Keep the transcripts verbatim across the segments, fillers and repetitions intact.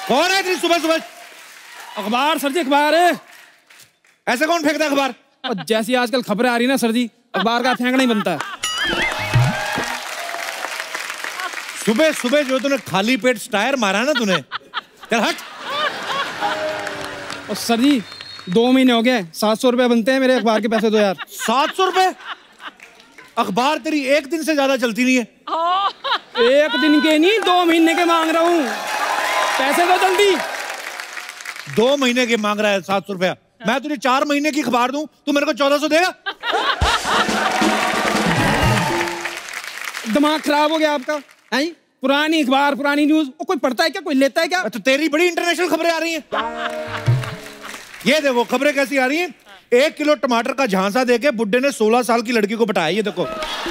कौन है इतनी सुबह सुबह? अखबार सर जी, अखबार है। ऐसे कौन फेंकता है अखबार? और जैसी आजकल खबरें आ रही ना सर जी, अखबार का फेंकना ही बनता है। सुबह सुबह जो तूने खाली पेट स्टायर मारा ना तूने, चल हट। और सर जी दो महीने हो गए, सात सौ रुपए बनते हैं मेरे अखबार के पैसे दो यार। सात सौ रुपए? अखबार तेरी एक दिन से ज्यादा चलती नहीं है। एक दिन के नहीं, दो महीने के मांग रहा हूँ, पैसे दो जल्दी। दो महीने के मांग रहा है सात सौ रुपया? मैं तुझे चार महीने की अखबार दूं, तू मेरे को चौदह सौ देगा? दिमाग खराब हो गया आपका? है पुरानी अखबार, पुरानी न्यूज, वो कोई पढ़ता है क्या, कोई लेता है क्या? तो तेरी बड़ी इंटरनेशनल खबरें आ रही हैं। ये देखो खबरें कैसी आ रही हैं। एक किलो टमाटर का झांसा देके बुड्ढे ने सोलह साल की लड़की को पटाया। ये देखो,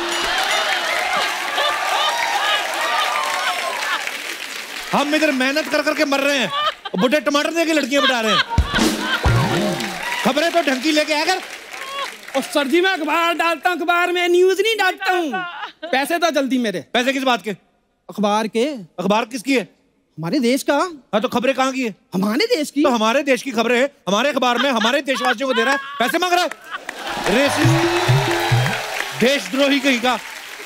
हम इधर मेहनत कर करके मर रहे हैं, बुड्ढे टमाटर देके लड़कियां पटा रहे हैं। खबरें तो ढंग की लेके आया कर। और सर जी मैं अखबार डालता हूँ, अखबार में न्यूज नहीं डालता हूँ। पैसे दो जल्दी मेरे। पैसे किस बात के? अखबार के। अखबार किसकी है? हमारे देश का। हाँ तो खबरें कहाँ की है? हमारे देश की। तो हमारे देश की खबरें है, हमारे अखबार में हमारे देशवासियों को दे रहा है, पैसे मांग रहा है। रेसिस्ट, देशद्रोही कहीं का।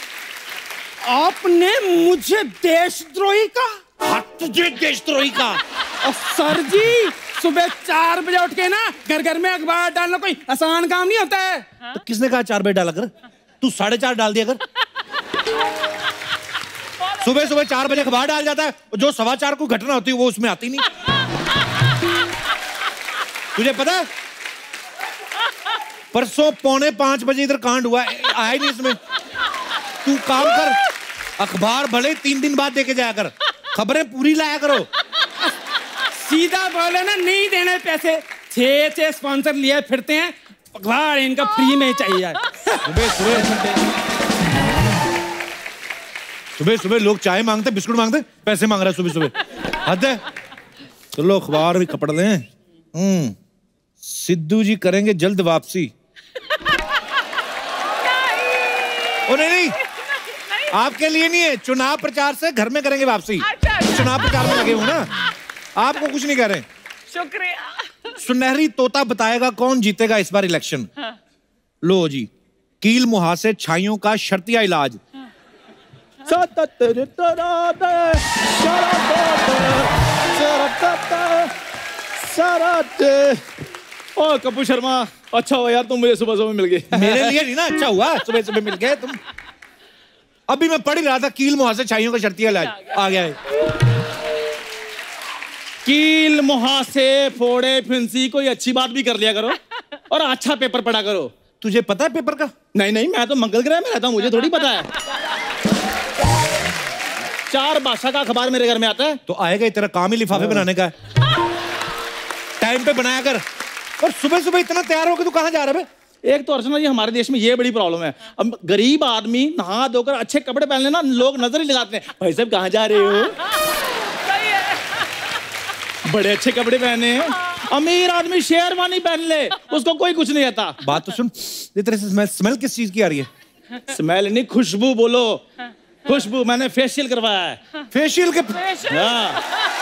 आपने मुझे देशद्रोही का? हाँ तुझे देशद्रोही का। और सर जी सुबह चार बजे उठ के ना घर घर में अखबार डालना कोई आसान काम नहीं होता है। तो किसने कहा चार बजे डाला कर? तू साढ़े चार डाल दिया कर। सुबह सुबह चार बजे अखबार डाल जाता है, जो सवा चार को घटना होती है वो उसमें आती नहीं। तुझे पता है परसों पौने पांच बजे इधर कांड हुआ, आया ही नहीं इसमें। तू काम कर, अखबार भले तीन दिन बाद देके जाया कर, खबरें पूरी लाया करो। सीधा बोले ना, नहीं देने पैसे। छह छह स्पॉन्सर लिए फिरते हैं, अखबार इनका फ्री में चाहिए। सुबह सुबह सुबह सुबह लोग चाय मांगते, बिस्कुट मांगते, पैसे मांग रहा है सुबह सुबह। हद है। चलो अखबार भी कपड़ लें। हम्म सिद्धू जी करेंगे जल्द वापसी। ओ नहीं नहीं, आपके लिए नहीं है, चुनाव प्रचार से घर में करेंगे वापसी। चुनाव प्रचार में लगे हो ना, आपको कुछ नहीं कह रहे। शुक्रिया। सुनहरी तोता बताएगा कौन जीतेगा इस बार इलेक्शन। हाँ। लो जी, कील मुहासे छाइयों का शर्तिया इलाज। ओ कपूर शर्मा, अच्छा हुआ यार तुम मुझे सुबह सुबह मिल गए। मेरे लिए नहीं ना, अच्छा हुआ सुबह सुबह मिल गए तुम। अभी मैं पढ़ ही रहा था, कील मुहासे छाइयों का शर्तिया इलाज आ गया है। कील मुहासे फोड़े फिंसी, कोई अच्छी बात भी कर लिया करो और अच्छा पेपर पढ़ा करो। तुझे पता है पेपर का? नहीं नहीं, मैं तो मंगल ग्रह में रहता हूँ, मुझे थोड़ी पता है। चार भाषा का अखबार मेरे घर में आता है। तो आएगा, तेरा काम ही लिफाफे बनाने का है। टाइम पे बनाया कर। और सुबह सुबह इतना तैयार होकर तू कहाँ जा रहा है? एक तो अर्चना जी हमारे देश में ये बड़ी प्रॉब्लम है, अब गरीब आदमी नहा धोकर अच्छे कपड़े पहन लेना, लोग नजर ही लगाते हैं, भाई साहब कहाँ जा रहे हो? बड़े अच्छे कपड़े पहने हैं। अमीर आदमी शेरवानी पहन ले, उसको कोई कुछ नहीं आता। बात तो सुन, ये तेरे से स्मेल, स्मेल किस चीज की आ रही है? स्मेल नहीं, खुशबू बोलो। खुशबू, मैंने फेशियल करवाया है। फेशियल के? हाँ।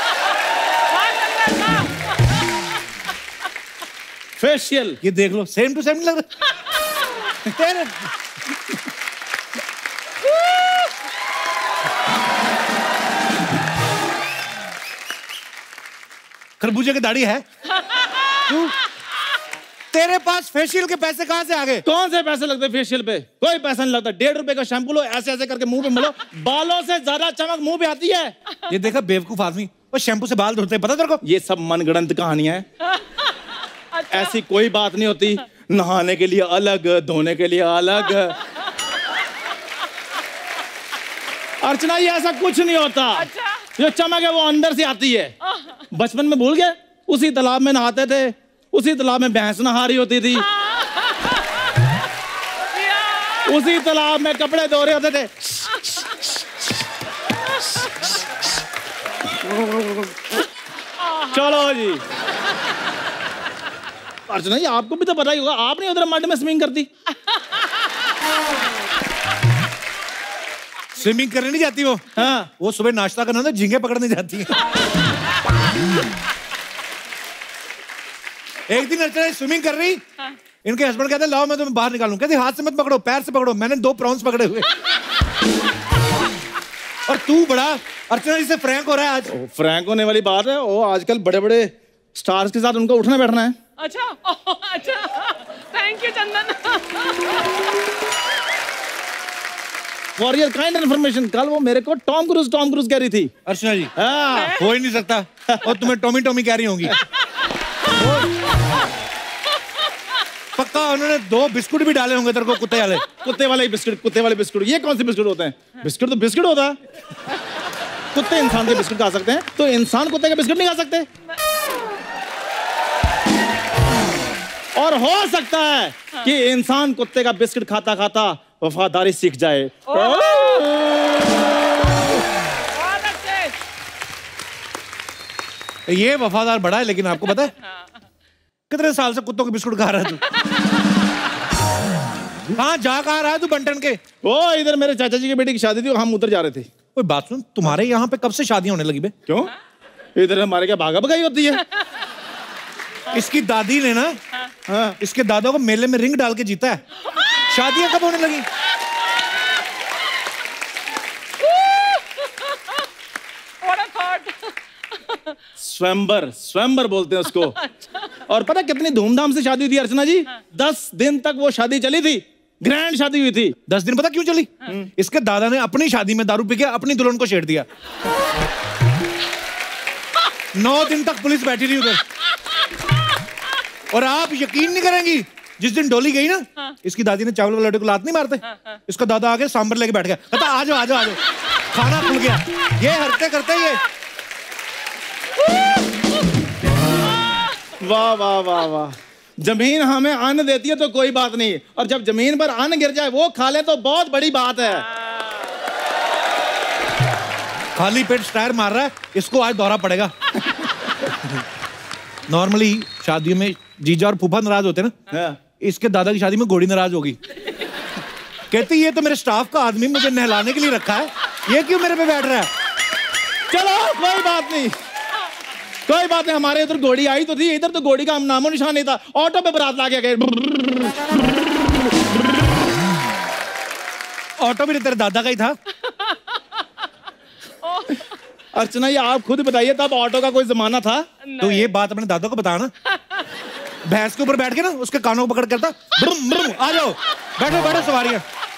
फेशियल। ये देख लो, सेम टू सेम नहीं लग रहा तेरे? खरबूजे की दाढ़ी है तू? तेरे पास फेशियल के पैसे कहां से आ गए? कौन से पैसे लगते फेशियल पे? कोई पैसा नहीं लगता। डेढ़ रुपए का शैम्पू लो, ऐसे ऐसे करके मुंह पे मलो, बालों से ज्यादा चमक मुंह पे आती है। ये देखा बेवकूफ आदमी, वो शैम्पू से बाल धोते हैं, पता तेरे को? ये सब मनगढ़ंत कहानियां हैं। अच्छा। ऐसी कोई बात नहीं होती, नहाने के लिए अलग, धोने के लिए अलग। अर्चना ये ऐसा कुछ नहीं होता। अच्छा। जो चमक है वो अंदर से आती है। बचपन में भूल गए, उसी तालाब में नहाते थे, उसी तालाब में भैंस नहा रही होती थी, उसी तालाब में कपड़े धो रहे होते थे। चलो जी। अर्चना जी आपको भी तो पता ही होगा, आपने उधर मड में स्विमिंग करती। स्विमिंग करने नहीं जाती वो। हाँ। वो सुबह नाश्ता करना था, झींगे पकड़ने जाती है। एक दिन अर्चना स्विमिंग कर रही, इनके हस्बैंड कहते लाओ मैं तुम्हें बाहर निकालूं, कहते हाथ से मत पकड़ो, पैर से पकड़ो। मैंने दो प्रॉन्स पकड़े हुए। और तू बड़ा अर्चना जी से फ्रैंक हो रहा है आज। ओ, फ्रैंक होने वाली बात है। ओ आजकल बड़े बड़े स्टार्स के साथ उनको उठना बैठना है। अच्छा ओह, अच्छा thank you Chandan. For your kind information, कल वो मेरे को टॉम क्रूज टॉम क्रूज कह रही थी। अर्चना जी हाँ। हो ही नहीं सकता, और तुम्हें टॉमी टॉमी कह रही होंगी। पक्का उन्होंने दो बिस्कुट भी डाले होंगे तेरे को, कुत्ते वाले। कुत्ते वाले बिस्कुट, कुत्ते वाले बिस्कुट। ये कौन से बिस्कुट होते हैं? बिस्कुट तो बिस्कुट होता है। कुत्ते इंसान के बिस्कुट खा सकते हैं, तो इंसान कुत्ते के बिस्कुट नहीं खा सकते। और हो सकता है कि इंसान कुत्ते का बिस्कुट खाता खाता वफादारी सीख जाए। ये वफादार बड़ा है, लेकिन आपको पता है कितने साल से कुत्तों के बिस्कुट खा रहा है तू? हाँ जा कहाँ रहा है तू बंटन के? ओ इधर मेरे चाचा जी की बेटी की शादी थी, हम उधर जा रहे थे। कोई बात सुन, तुम्हारे यहाँ पे कब से शादियां होने लगी बे? क्यों? इधर हमारे क्या भागा भगाई होती है? इसकी दादी ने ना, हाँ, इसके दादा को मेले में रिंग डाल के जीता है। शादियां कब होने लगी? स्वयंवर, स्वयंवर बोलते हैं उसको। और पता कितनी धूमधाम से शादी हुई थी अर्चना जी? दस दिन तक वो शादी चली थी, ग्रैंड शादी हुई थी। दस दिन पता क्यों चली? इसके दादा ने अपनी शादी में दारू पी के अपनी दुल्हन को छेड़ दिया। नौ दिन तक पुलिस बैठी रही उधर। और आप यकीन नहीं करेंगी, जिस दिन डोली गई ना, इसकी दादी ने चावल वाले लड़के को लात नहीं मारते, इसका दादा आके सांबर लेके बैठ गया, कहता आ जाओ आ जाओ आ जाओ, खाना खुल गया। ये हरकतें करते ये। वाह वाह वाह वाह। जमीन हमें अन्न देती है तो कोई बात नहीं, और जब जमीन पर अन्न गिर जाए वो खा ले तो बहुत बड़ी बात है। खाली पेट स्टायर मार रहा है, इसको आज दौरा पड़ेगा। नॉर्मली शादियों में जीजा और फूफा नाराज होते ना, हाँ। इसके दादा की शादी में घोड़ी नाराज होगी। कहती ये तो मेरे स्टाफ का आदमी मुझे नहलाने के लिए रखा है, ये क्यों मेरे पे बैठ रहा है? चलो कोई बात नहीं, कोई बात नहीं। हमारे उधर घोड़ी आई तो थी, इधर तो घोड़ी का नामो निशान नहीं था। ऑटो पे बारात ला के गए। ऑटो भी तेरे दादा का ही था। अर्चना ये आप खुद बताइए, तब ऑटो का कोई जमाना था? तो ये बात अपने दादा को बताना। भैंस के ऊपर बैठ के ना उसके कानों को पकड़ करता, ब्रुम ब्रुम, आ जाओ बैठो बैठो सवारियां।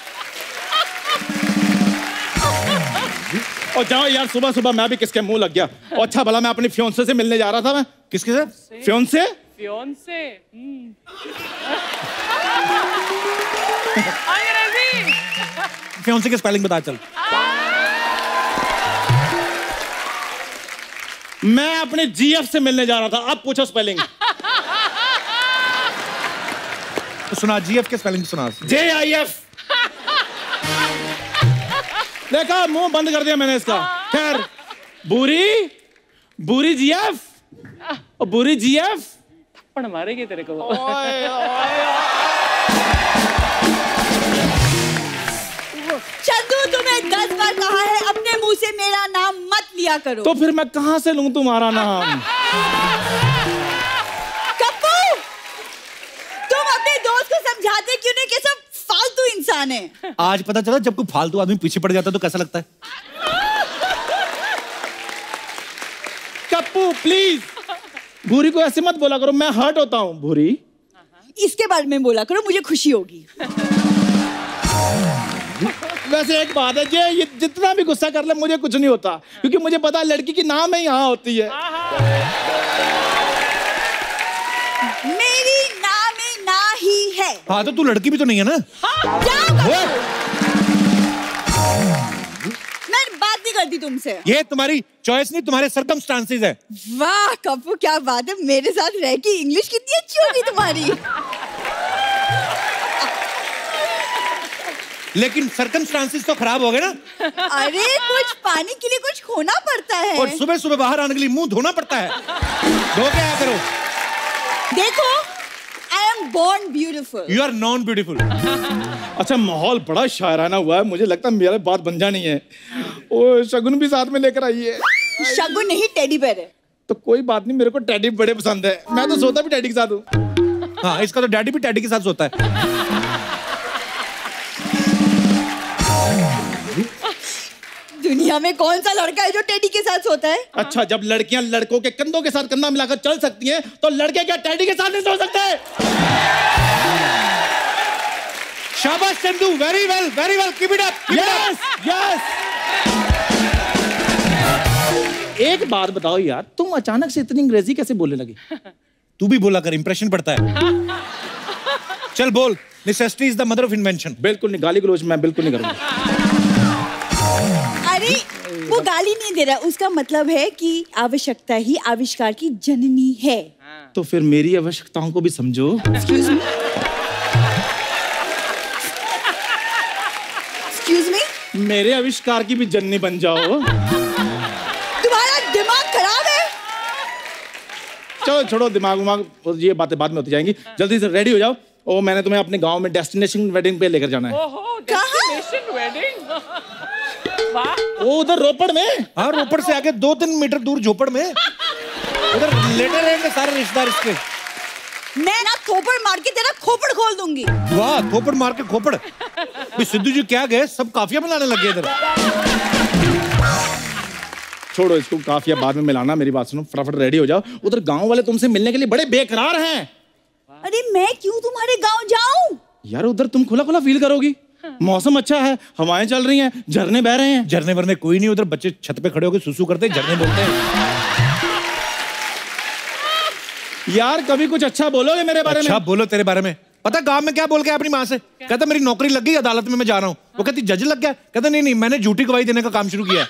और जाओ यार, सुबह सुबह मैं भी किसके मुंह लग गया। और अच्छा भला मैं अपनी फियोंसे से मिलने जा रहा था। मैं किसके से? फियोंसे फियोंसे अंग्रेजी। फियोंसे की स्पेलिंग बता चल। मैं अपने जीएफ से मिलने जा रहा था, अब पूछो स्पेलिंग। तो सुना जीएफ के स्पेलिंग सुना। J I F. देखा, मुंह बंद कर दिया मैंने इसका। खैर, बुरी बुरी जीएफ और बुरी जीएफ पण मारेगी तेरे को। ओए, ओए, चंदू तुम्हें दस बार कहा है अपने मुंह से मेरा नाम मत लिया करो। तो फिर मैं कहां से लूं तुम्हारा नाम? कप्पू, तुम अपने दोस्त को समझाते क्यों नहीं कि सब फालतू इंसान है? आज पता चला जब कोई फालतू आदमी पीछे पड़ जाता है तो कैसा लगता है। कप्पू प्लीज, भूरी को ऐसे मत बोला करो, मैं हर्ट होता हूँ। भूरी, इसके बारे में बोला करो, मुझे खुशी होगी। वैसे एक बात है, ये, ये जितना भी गुस्सा कर ले मुझे कुछ नहीं होता, क्योंकि मुझे पता है लड़की की नाम है यहाँ होती है। मेरी नाम में ना ही है। हाँ तो तू लड़की भी तो नहीं है ना। जाओ, मैं बात नहीं करती तुमसे। ये तुम्हारी चॉइस नहीं, तुम्हारे सर्कमस्टांसेस है। वाह कप्पू, क्या बात है, मेरे साथ रह के इंग्लिश कितनी अच्छी होगी तुम्हारी। लेकिन सर्कमस्टांसेस तो खराब हो गए ना। अरे कुछ पाने के लिए कुछ खोना पड़ता है। और सुबह सुबह बाहर आने के लिए मुंह धोना पड़ता है। धो के आया करो। देखो, I am born beautiful. You are non beautiful. अच्छा, माहौल बड़ा शायराना हुआ है, मुझे लगता है मेरा बात बन जानी है। ओ शगुन भी साथ में लेकर आई है। शगुन नहीं, टेडी बेयर है। तो कोई बात नहीं, मेरे को टैडी बड़े पसंद है, मैं तो सोता भी टैडी के साथ हूँ। हाँ, इसका तो डैडी भी टैडी के साथ सोता है। दुनिया में कौन सा लड़का है जो टेडी के साथ सोता है? अच्छा, जब लड़कियां लड़कों के कंधों के साथ कंधा मिलाकर चल सकती हैं, तो लड़के क्या टैडी के साथ नहीं सो सकते? शाबाश Chandu, very well, very well, keep it up. Yes yes. एक बात बताओ यार, तुम अचानक से इतनी अंग्रेजी कैसे बोलने लगी? तू भी बोला कर, इंप्रेशन पड़ता है। चल बोल, necessity is the mother of invention. बिल्कुल नहीं, गाली गलौज मैं बिल्कुल नहीं करूंगा। अरे वो गाली नहीं दे रहा, उसका मतलब है कि आवश्यकता ही आविष्कार की जननी है। तो फिर मेरी आवश्यकताओं को भी समझो। एक्सक्यूज मी, एक्सक्यूज मी, मेरे आविष्कार की भी जननी बन जाओ। तुम्हारा दिमाग खराब है? चलो छोड़ो दिमाग उमाग, ये बातें बाद में होती जाएंगी। जल्दी से रेडी हो जाओ, और मैंने तुम्हें अपने गांव में डेस्टिनेशन वेडिंग पे लेकर जाना है। ओहो, डेस्टिनेशन वेडिंग। वाह। वो उधर रोपड़ में। हाँ, रोपड़ से आगे दो तीन मीटर दूर झोपड़ में, उधर लेटे रहेंगे सारे रिश्तेदार इसके। मैं ना थोपड़ मार के तेरा खोपड़ खोल दूंगी। वाह, थोपड़ मार के खोपड़। भाई सिद्धू जी क्या गए, सब काफिया मिलाने लग गए इधर। छोड़ो इसको, काफिया बाद में मिलाना, मेरी बात सुनो, फटाफट रेडी हो जाओ। उधर गांव वाले तुमसे मिलने के लिए बड़े बेकरार हैं। अरे मैं क्यों तुम्हारे गांव जाऊं? यार उधर तुम खुला खुला फील करोगी, मौसम अच्छा है, हवाएं चल रही हैं, झरने बह रहे हैं। झरने वरने कोई नहीं उधर, बच्चे छत पे खड़े होकर सुसु करते हैं, झरने बोलते हैं। यार कभी कुछ अच्छा बोलोगे मेरे बारे अच्छा में? बोलो तेरे बारे में। पता गांव में क्या बोल के अपनी माँ से, कहता मेरी नौकरी लग गई, अदालत में मैं जा रहा हूँ। वो कहती जज लग गया, कहता नहीं नहीं मैंने झूठी गवाही देने का काम शुरू किया।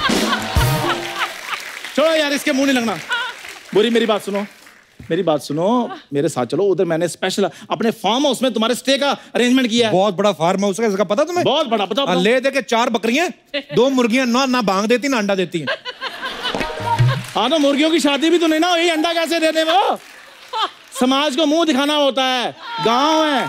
छोड़ो यार, इसके मुंह नहीं लगना। बुरी मेरी बात सुनो, मेरी बात सुनो, मेरे साथ चलो। उधर मैंने स्पेशल अपने फार्म हाउस में तुम्हारे स्टे का अरेंजमेंट किया है। बहुत बड़ा फार्म हाउस है, इसका पता तुम्हें? बहुत बड़ा, बताओ। हाँ, ले दे के चार बकरियां, दो मुर्गियां, ना ना भांग देती ना अंडा देती हैं। हाँ तो मुर्गियों की शादी भी तो नहीं ना हुई, अंडा कैसे दे दे वो? समाज को मुंह दिखाना होता है, गांव है।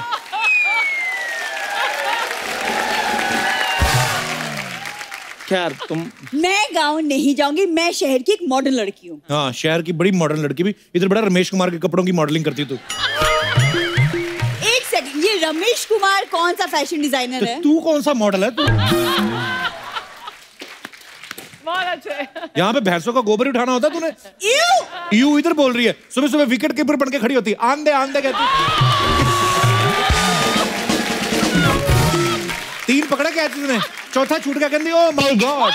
खैर तुम। मैं गांव नहीं जाऊंगी, मैं शहर की एक मॉडर्न लड़की हूँ। हाँ, शहर की बड़ी मॉडर्न लड़की भी, इधर बड़ा रमेश कुमार के कपड़ों की मॉडलिंग करती तू। एक सेकंड, ये रमेश कुमार कौन सा फैशन डिजाइनर है? तू कौन सा मॉडल है तू? बहुत अच्छे। यहाँ पे भैंसों का गोबर उठाना होता है तूने? यू यू इधर बोल रही है, सुबह सुबह विकेट कीपर बन के खड़ी होती है, आंधे आंधे कहती। तीन पकड़ा क्या तूने, चौथा छूट गया, कहती ओ माय गॉड।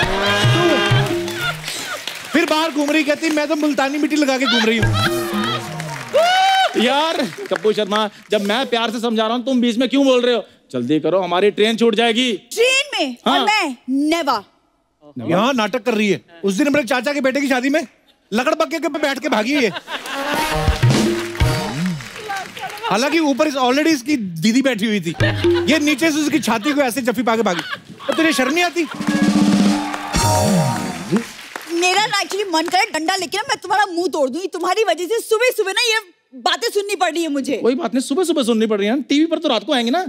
फिर बाहर घूम रही, कहती मैं तो मुल्तानी मिट्टी लगा के घूम रही हूँ। यार कपूर शर्मा, जब मैं प्यार से समझा रहा हूँ तुम बीच में क्यों बोल रहे हो? जल्दी करो, हमारी ट्रेन छूट जाएगी। ट्रेन में? हाँ। और मैं नेवा। यहाँ नाटक कर रही है। उस दिन मेरे चाचा के बेटे की शादी में लकड़ पक्के के पे बैठ के भागी है। हालांकि ऊपर इस ऑलरेडी इसकी दीदी बैठी हुई थी, ये नीचे से उसकी छाती को ऐसे जफी पाके भागी। तो तुझे शर्म नहीं आती? मेरा ना एक्चुअली मन करे डंडा लेके ना मैं तुम्हारा मुंह तोड़ दूं। तुम्हारी वजह से सुबह सुबह ना ये बातें सुननी पड़ रही है मुझे। कोई बात नहीं, सुबह सुबह सुननी पड़ रही है, टीवी पर तो रात को आएंगे ना।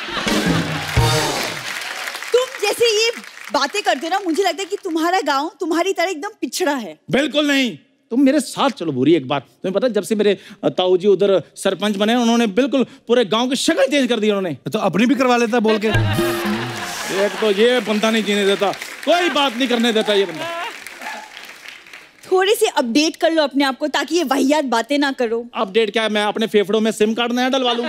तुम जैसे ये बातें करते हो ना, मुझे लगता है कि तुम्हारा गांव तुम्हारी तरह एकदम पिछड़ा है। बिल्कुल नहीं, तुम मेरे साथ चलो। बुरी एक बात तुम्हें पता है, जब से मेरे ताऊ जी उधर सरपंच बने, उन्होंने बिल्कुल पूरे गांव की शक्ल चेंज कर दी उन्होंने। तो अपनी भी करवा लेता बोल के। एक तो ये बंदा नहीं जीने देता, कोई बात नहीं करने देता ये बंदा। थोड़ी सी अपडेट कर लो अपने आप को, ताकि ये वाहियात बातें ना करो। अपडेट क्या है, मैं अपने फेफड़ों में सिम कार्ड नया डलवा लूं।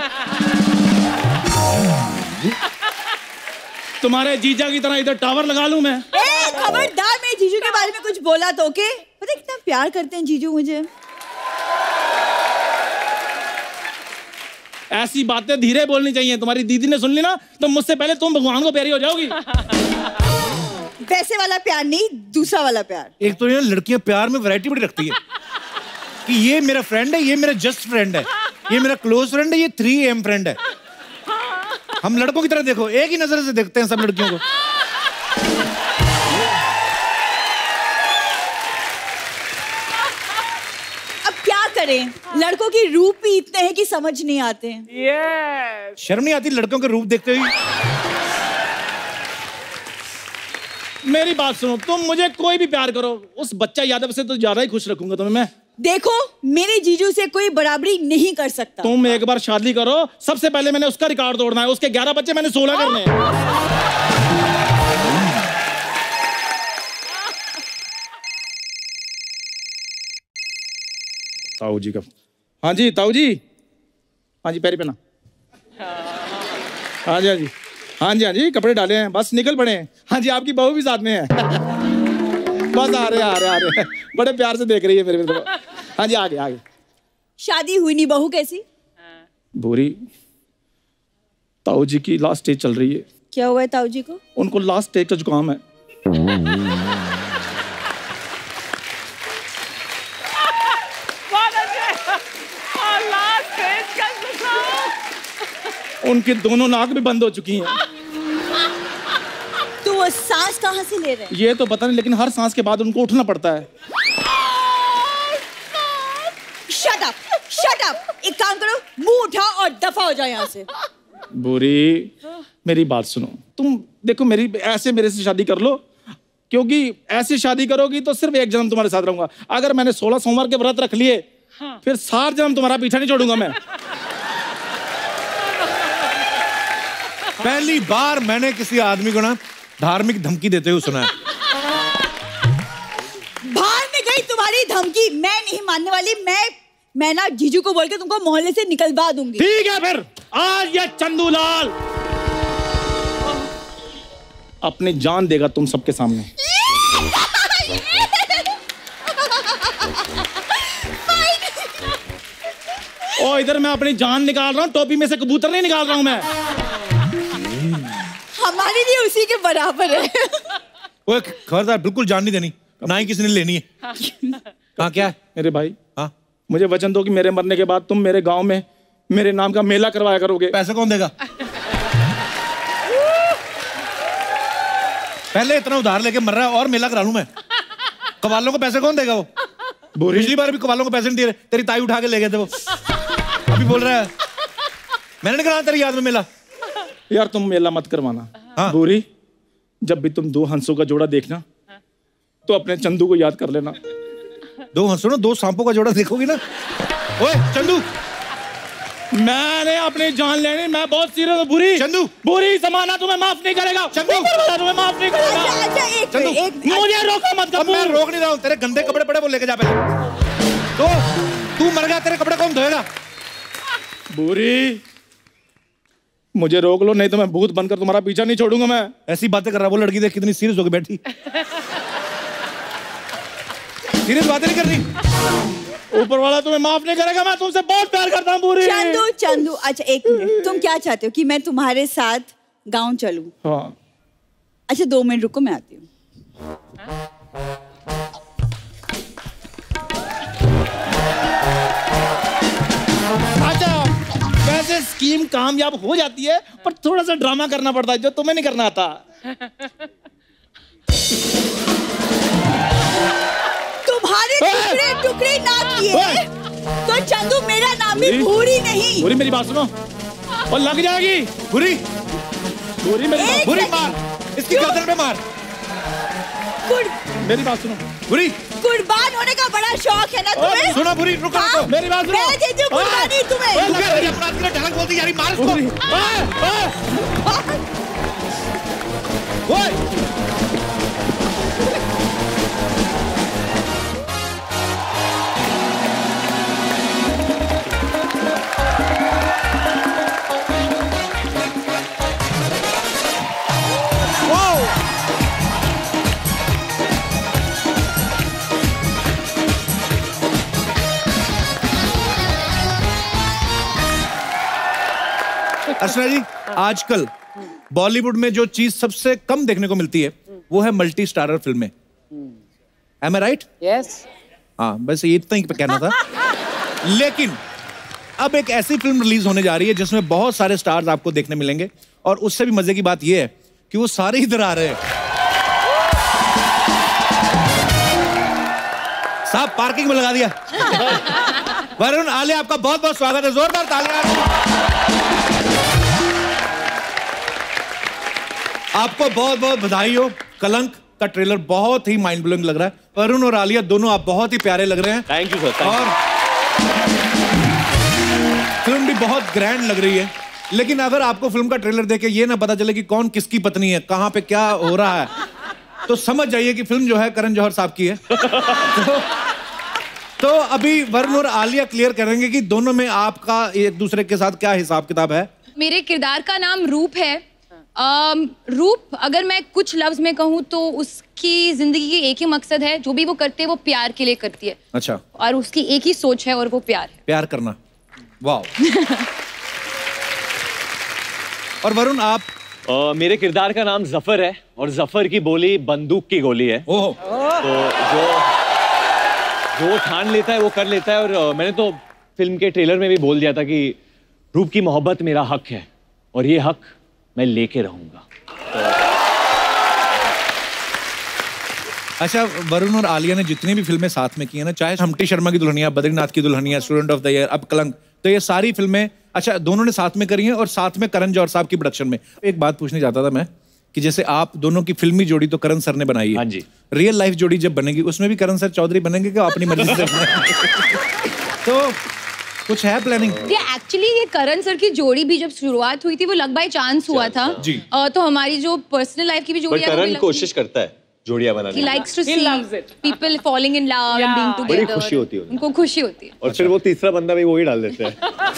तुम्हारे जीजा की तरह इधर टावर लगा लूं मैं। ए, खबरदार मेरे जीजू के बारे में कुछ बोला तो ओके? पता है कितना प्यार करते हैं जीजू मुझे। ऐसी बातें धीरे बोलनी चाहिए, तुम्हारी दीदी ने सुन ली ना तो मुझसे पहले तुम भगवान को प्यारी हो जाओगी। वैसे वाला प्यार नहीं, दूसरा वाला प्यार। एक तो ये लड़कियां प्यार में वैरायटी बड़ी रखती है कि ये मेरा फ्रेंड है, ये मेरा जस्ट फ्रेंड है, ये मेरा क्लोज फ्रेंड है, ये थ्री एम फ्रेंड है। हम लड़कों की तरह देखो, एक ही नजर से देखते हैं सब लड़कियों को। अब क्या करें, लड़कों के रूप ही इतने हैं कि समझ नहीं आते हैं। Yes. शर्म नहीं आती लड़कों के रूप देखते हुए? मेरी बात सुनो, तुम मुझे कोई भी प्यार करो, उस बच्चा यादव से तो ज्यादा ही खुश रखूंगा तुम्हें मैं। देखो, मेरे जीजू से कोई बराबरी नहीं कर सकता। तुम एक बार शादी करो, सबसे पहले मैंने उसका रिकॉर्ड तोड़ना है। उसके ग्यारह बच्चे, मैंने सोलह करने हैं। ताऊ जी का, हाँ जी ताऊ जी, हाँ जी पैरी पहना, हाँ जी हाँ जी हाँ जी हाँ जी कपड़े डाले हैं, बस निकल पड़े हैं। हाँ जी आपकी बहू भी साथ में है। बस आ रहे आ रहे आ रहे बड़े प्यार से देख रही है मेरे को। हाँ जी आगे आगे। शादी हुई नहीं, बहू कैसी? भूरी, ताऊ जी की लास्ट स्टेज चल रही है। क्या हुआ है ताऊ जी को? उनको लास्ट स्टेज का जुकाम है। उनकी दोनों नाक भी बंद हो चुकी हैं। तो वो सांस कहाँ से ले रहे हैं? ये तो पता नहीं, लेकिन हर सांस के बाद उनको उठना पड़ता है। Shut up, shut up. एक काम करो, मुंह उठाओ और दफा हो जाओ यहाँ से। बुरी, मेरी बात सुनो, तुम देखो मेरी ऐसे मेरे से शादी कर लो, क्योंकि ऐसे शादी करोगी तो सिर्फ एक जन्म तुम्हारे साथ रहूंगा। अगर मैंने सोलह सोमवार के व्रत रख लिए, फिर सात जन्म तुम्हारा पीछा नहीं छोड़ूंगा मैं। पहली बार मैंने किसी आदमी को ना धार्मिक धमकी देते हुए सुना है। बाहर में गई तुम्हारी धमकी, मैं नहीं मानने वाली। मैं मैं ना जीजू को बोल के तुमको मोहल्ले से निकलवा दूंगी। ठीक है, फिर आज ये चंदूलाल अपनी जान देगा तुम सबके सामने। ओ इधर मैं अपनी जान निकाल रहा हूँ, टोपी में से कबूतर नहीं निकाल रहा हूँ मैं। हमारे लिए उसी के बराबर है। ओए खबरदार, बिल्कुल जान नहीं देनी, ना ही किसी ने लेनी है। कहाँ क्या है मेरे भाई? हाँ, मुझे वचन दो कि मेरे मरने के बाद तुम मेरे गांव में मेरे नाम का मेला करवाया करोगे। पैसे कौन देगा? पहले इतना उधार लेके मर रहा है और मेला करा लूं मैं? कवालों को पैसे कौन देगा? वो पिछली बार भी कवालों को पैसे नहीं दे रहे, तेरी ताई उठा के ले गए थे वो। अभी बोल रहा है मैंने नहीं कराया तेरी याद में मेला। यार तुम मेला मत करवाना। हाँ। बुरी, जब भी तुम दो हंसों का जोड़ा देखना तो अपने चंदू को याद कर लेना। दो हंसों ना दो सांपों का जोड़ा देखोगी ना। ओए चंदू, मैंने अपनी जान लेनी, मैं बहुत सीरियस हूँ। बुरी चंदू, बुरी जमाना तुम्हें माफ नहीं करेगा। चंदू तुम्हें माफ नहीं करेगा। अच्छा, अच्छा, एक चंदू, एक मुझे रोको मत। अब मैं रोक नहीं रहा हूँ, तेरे गंदे कपड़े पड़े वो लेके जा पहले। तो तू मर गया, तेरे कपड़े कौन धोएगा? बुरी, मुझे रोक लो, नहीं तो मैं भूत बनकर तुम्हारा पीछा नहीं छोड़ूंगा मैं। ऐसी बातें कर रहा है वो लड़की, देख कितनी सीरियस होकर बैठी। सीरियस बातें नहीं करनी। ऊपर वाला तुम्हें माफ नहीं करेगा, मैं तुमसे बहुत प्यार करता हूँ। बुरी चंदू, चंदू, अच्छा एक मिनट, तुम क्या चाहते हो कि मैं तुम्हारे साथ गांव चलूं? हाँ। अच्छा दो मिनट रुको, मैं आती हूँ। अच्छा, वैसे स्कीम कामयाब हो जाती है, पर थोड़ा सा ड्रामा करना पड़ता है जो तुम्हें नहीं करना आता। तुम्हारे टुकड़े टुकड़े ना किए तो चंदू मेरा नाम भी भूरी नहीं। बुरी मेरी बात सुनो, और लग जाएगी। बुरी, बुरी मेरी बात, बुरी मार, इसकी गर्दन पे मार। मेरी बात सुनो बुरी, कुर्बान होने का बड़ा शौक है ना तुम्हें? सुनो बुरी, रुको रुको। मेरी बात सुनो। मैं देती हूँ कुर्बानी तुम्हें। तू क्या तेरी अपराध के लिए ढलक बोलती यारी, मार इसको। ओए अर्चना जी, आजकल बॉलीवुड में जो चीज सबसे कम देखने को मिलती है वो है मल्टी स्टारर फिल्में। Am I right? Yes. हाँ, बस ये इतना ही कहना था। लेकिन अब एक ऐसी फिल्म रिलीज होने जा रही है जिसमें बहुत सारे स्टार्स आपको देखने मिलेंगे, और उससे भी मजे की बात ये है कि वो सारे इधर आ रहे हैं। साहब पार्किंग में लगा दिया। वरुण आलिया, आपका बहुत बहुत स्वागत है, जोरदार तालियां। आपको बहुत बहुत बधाई हो। कलंक का ट्रेलर बहुत ही माइंड ब्लोइंग लग रहा है। वरुण और आलिया दोनों आप बहुत ही प्यारे लग रहे हैं। Thank you sir. और फिल्म भी बहुत ग्रैंड लग रही है, लेकिन अगर आपको फिल्म का ट्रेलर देख के ये ना पता चले कि कौन किसकी पत्नी है, कहाँ पे क्या हो रहा है, तो समझ जाइए कि फिल्म जो है करण जौहर साहब की है। तो, तो अभी वरुण और आलिया क्लियर करेंगे कि दोनों में आपका एक दूसरे के साथ क्या हिसाब किताब है। मेरे किरदार का नाम रूप है। um, रूप अगर मैं कुछ लफ्ज में कहूँ तो उसकी जिंदगी की एक ही मकसद है, जो भी वो करती है वो प्यार के लिए करती है। अच्छा। और उसकी एक ही सोच है और वो प्यार है। प्यार करना। वाह। और वरुण आप? uh, मेरे किरदार का नाम जफर है और जफर की बोली बंदूक की गोली है। ओह। तो जो जो ठान लेता है वो कर लेता है। और uh, मैंने तो फिल्म के ट्रेलर में भी बोल दिया था कि रूप की मोहब्बत मेरा हक है और ये हक मैं लेके रहूंगा। अच्छा, वरुण और आलिया ने जितनी भी फिल्में साथ में की है ना, चाहे हम्टी शर्मा की Dulhania, Badrinath Ki Dulhania, student of the year, अब कलंक, तो ये सारी फिल्में अच्छा दोनों ने साथ में करी हैं और साथ में करण जौहर साहब की प्रोडक्शन में। एक बात पूछने चाहता था मैं कि जैसे आप दोनों की फिल्मी जोड़ी तो करण सर ने बनाई है। हाँ जी। रियल लाइफ जोड़ी जब बनेगी उसमें भी करण सर चौधरी बनेंगे क्या अपनी मर्जी से? तो कुछ है प्लानिंग? ये एक्चुअली ये करण सर की जोड़ी भी जब शुरुआत हुई थी वो लग बाय चांस हुआ था जी। uh, तो हमारी जो पर्सनल लाइफ की भी जोड़ी है करण कोशिश करता है जोड़ियां बनाने He की। likes to He see loves it. people falling in love and being Yeah. together. बड़ी खुशी होती है उन्हें। उनको खुशी होती है। और फिर वो तीसरा बंदा भी वो ही डाल देते हैं।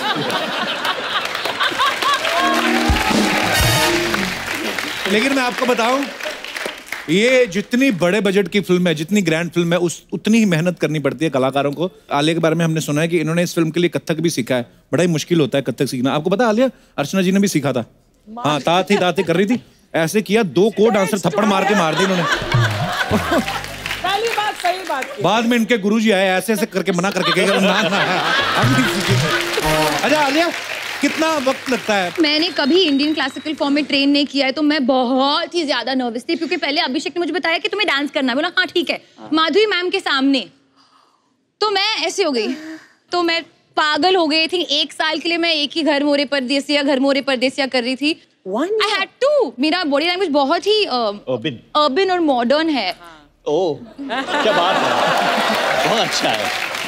लेकिन मैं आपको बताऊं, ये जितनी बड़े बजट की फिल्म है, जितनी ग्रैंड फिल्म है, उस उतनी ही मेहनत करनी पड़ती है कलाकारों को। आलिया के बारे में हमने सुना है कि इन्होंने इस फिल्म के लिए कथक भी सीखा है। बड़ा ही मुश्किल होता है कथक सीखना। आपको पता आलिया, अर्चना जी ने भी सीखा था। हाँ, ताती ताती कर रही थी, ऐसे किया, दो को डांसर थप्पड़ मार के मार दी इन्होंने। पहली बात सही बात की। बाद में इनके गुरुजी आए, ऐसे ऐसे करके मना करके कहे ना ना हम नहीं सीखेंगे। अच्छा आलिया, कितना वक्त लगता है? मैंने कभी इंडियन क्लासिकल फॉर्म में ट्रेन नहीं किया है, तो मैं बहुत ही ज्यादा नर्वस थी क्योंकि पहले अभिषेक ने मुझे बताया कि तुम्हें डांस करना है। बोला हाँ ठीक है, माधुरी मैम के सामने। तो मैं ऐसे हो गई, तो मैं पागल हो गई थी। एक साल के लिए मैं एक ही घर मोरे परदेसिया घर मोरे परदेसिया कर रही थी। I had to. मेरा बॉडी लैंग्वेज बहुत ही अर्बन अर्बन और मॉडर्न है। ओह क्या बात है, बहुत अच्छा है।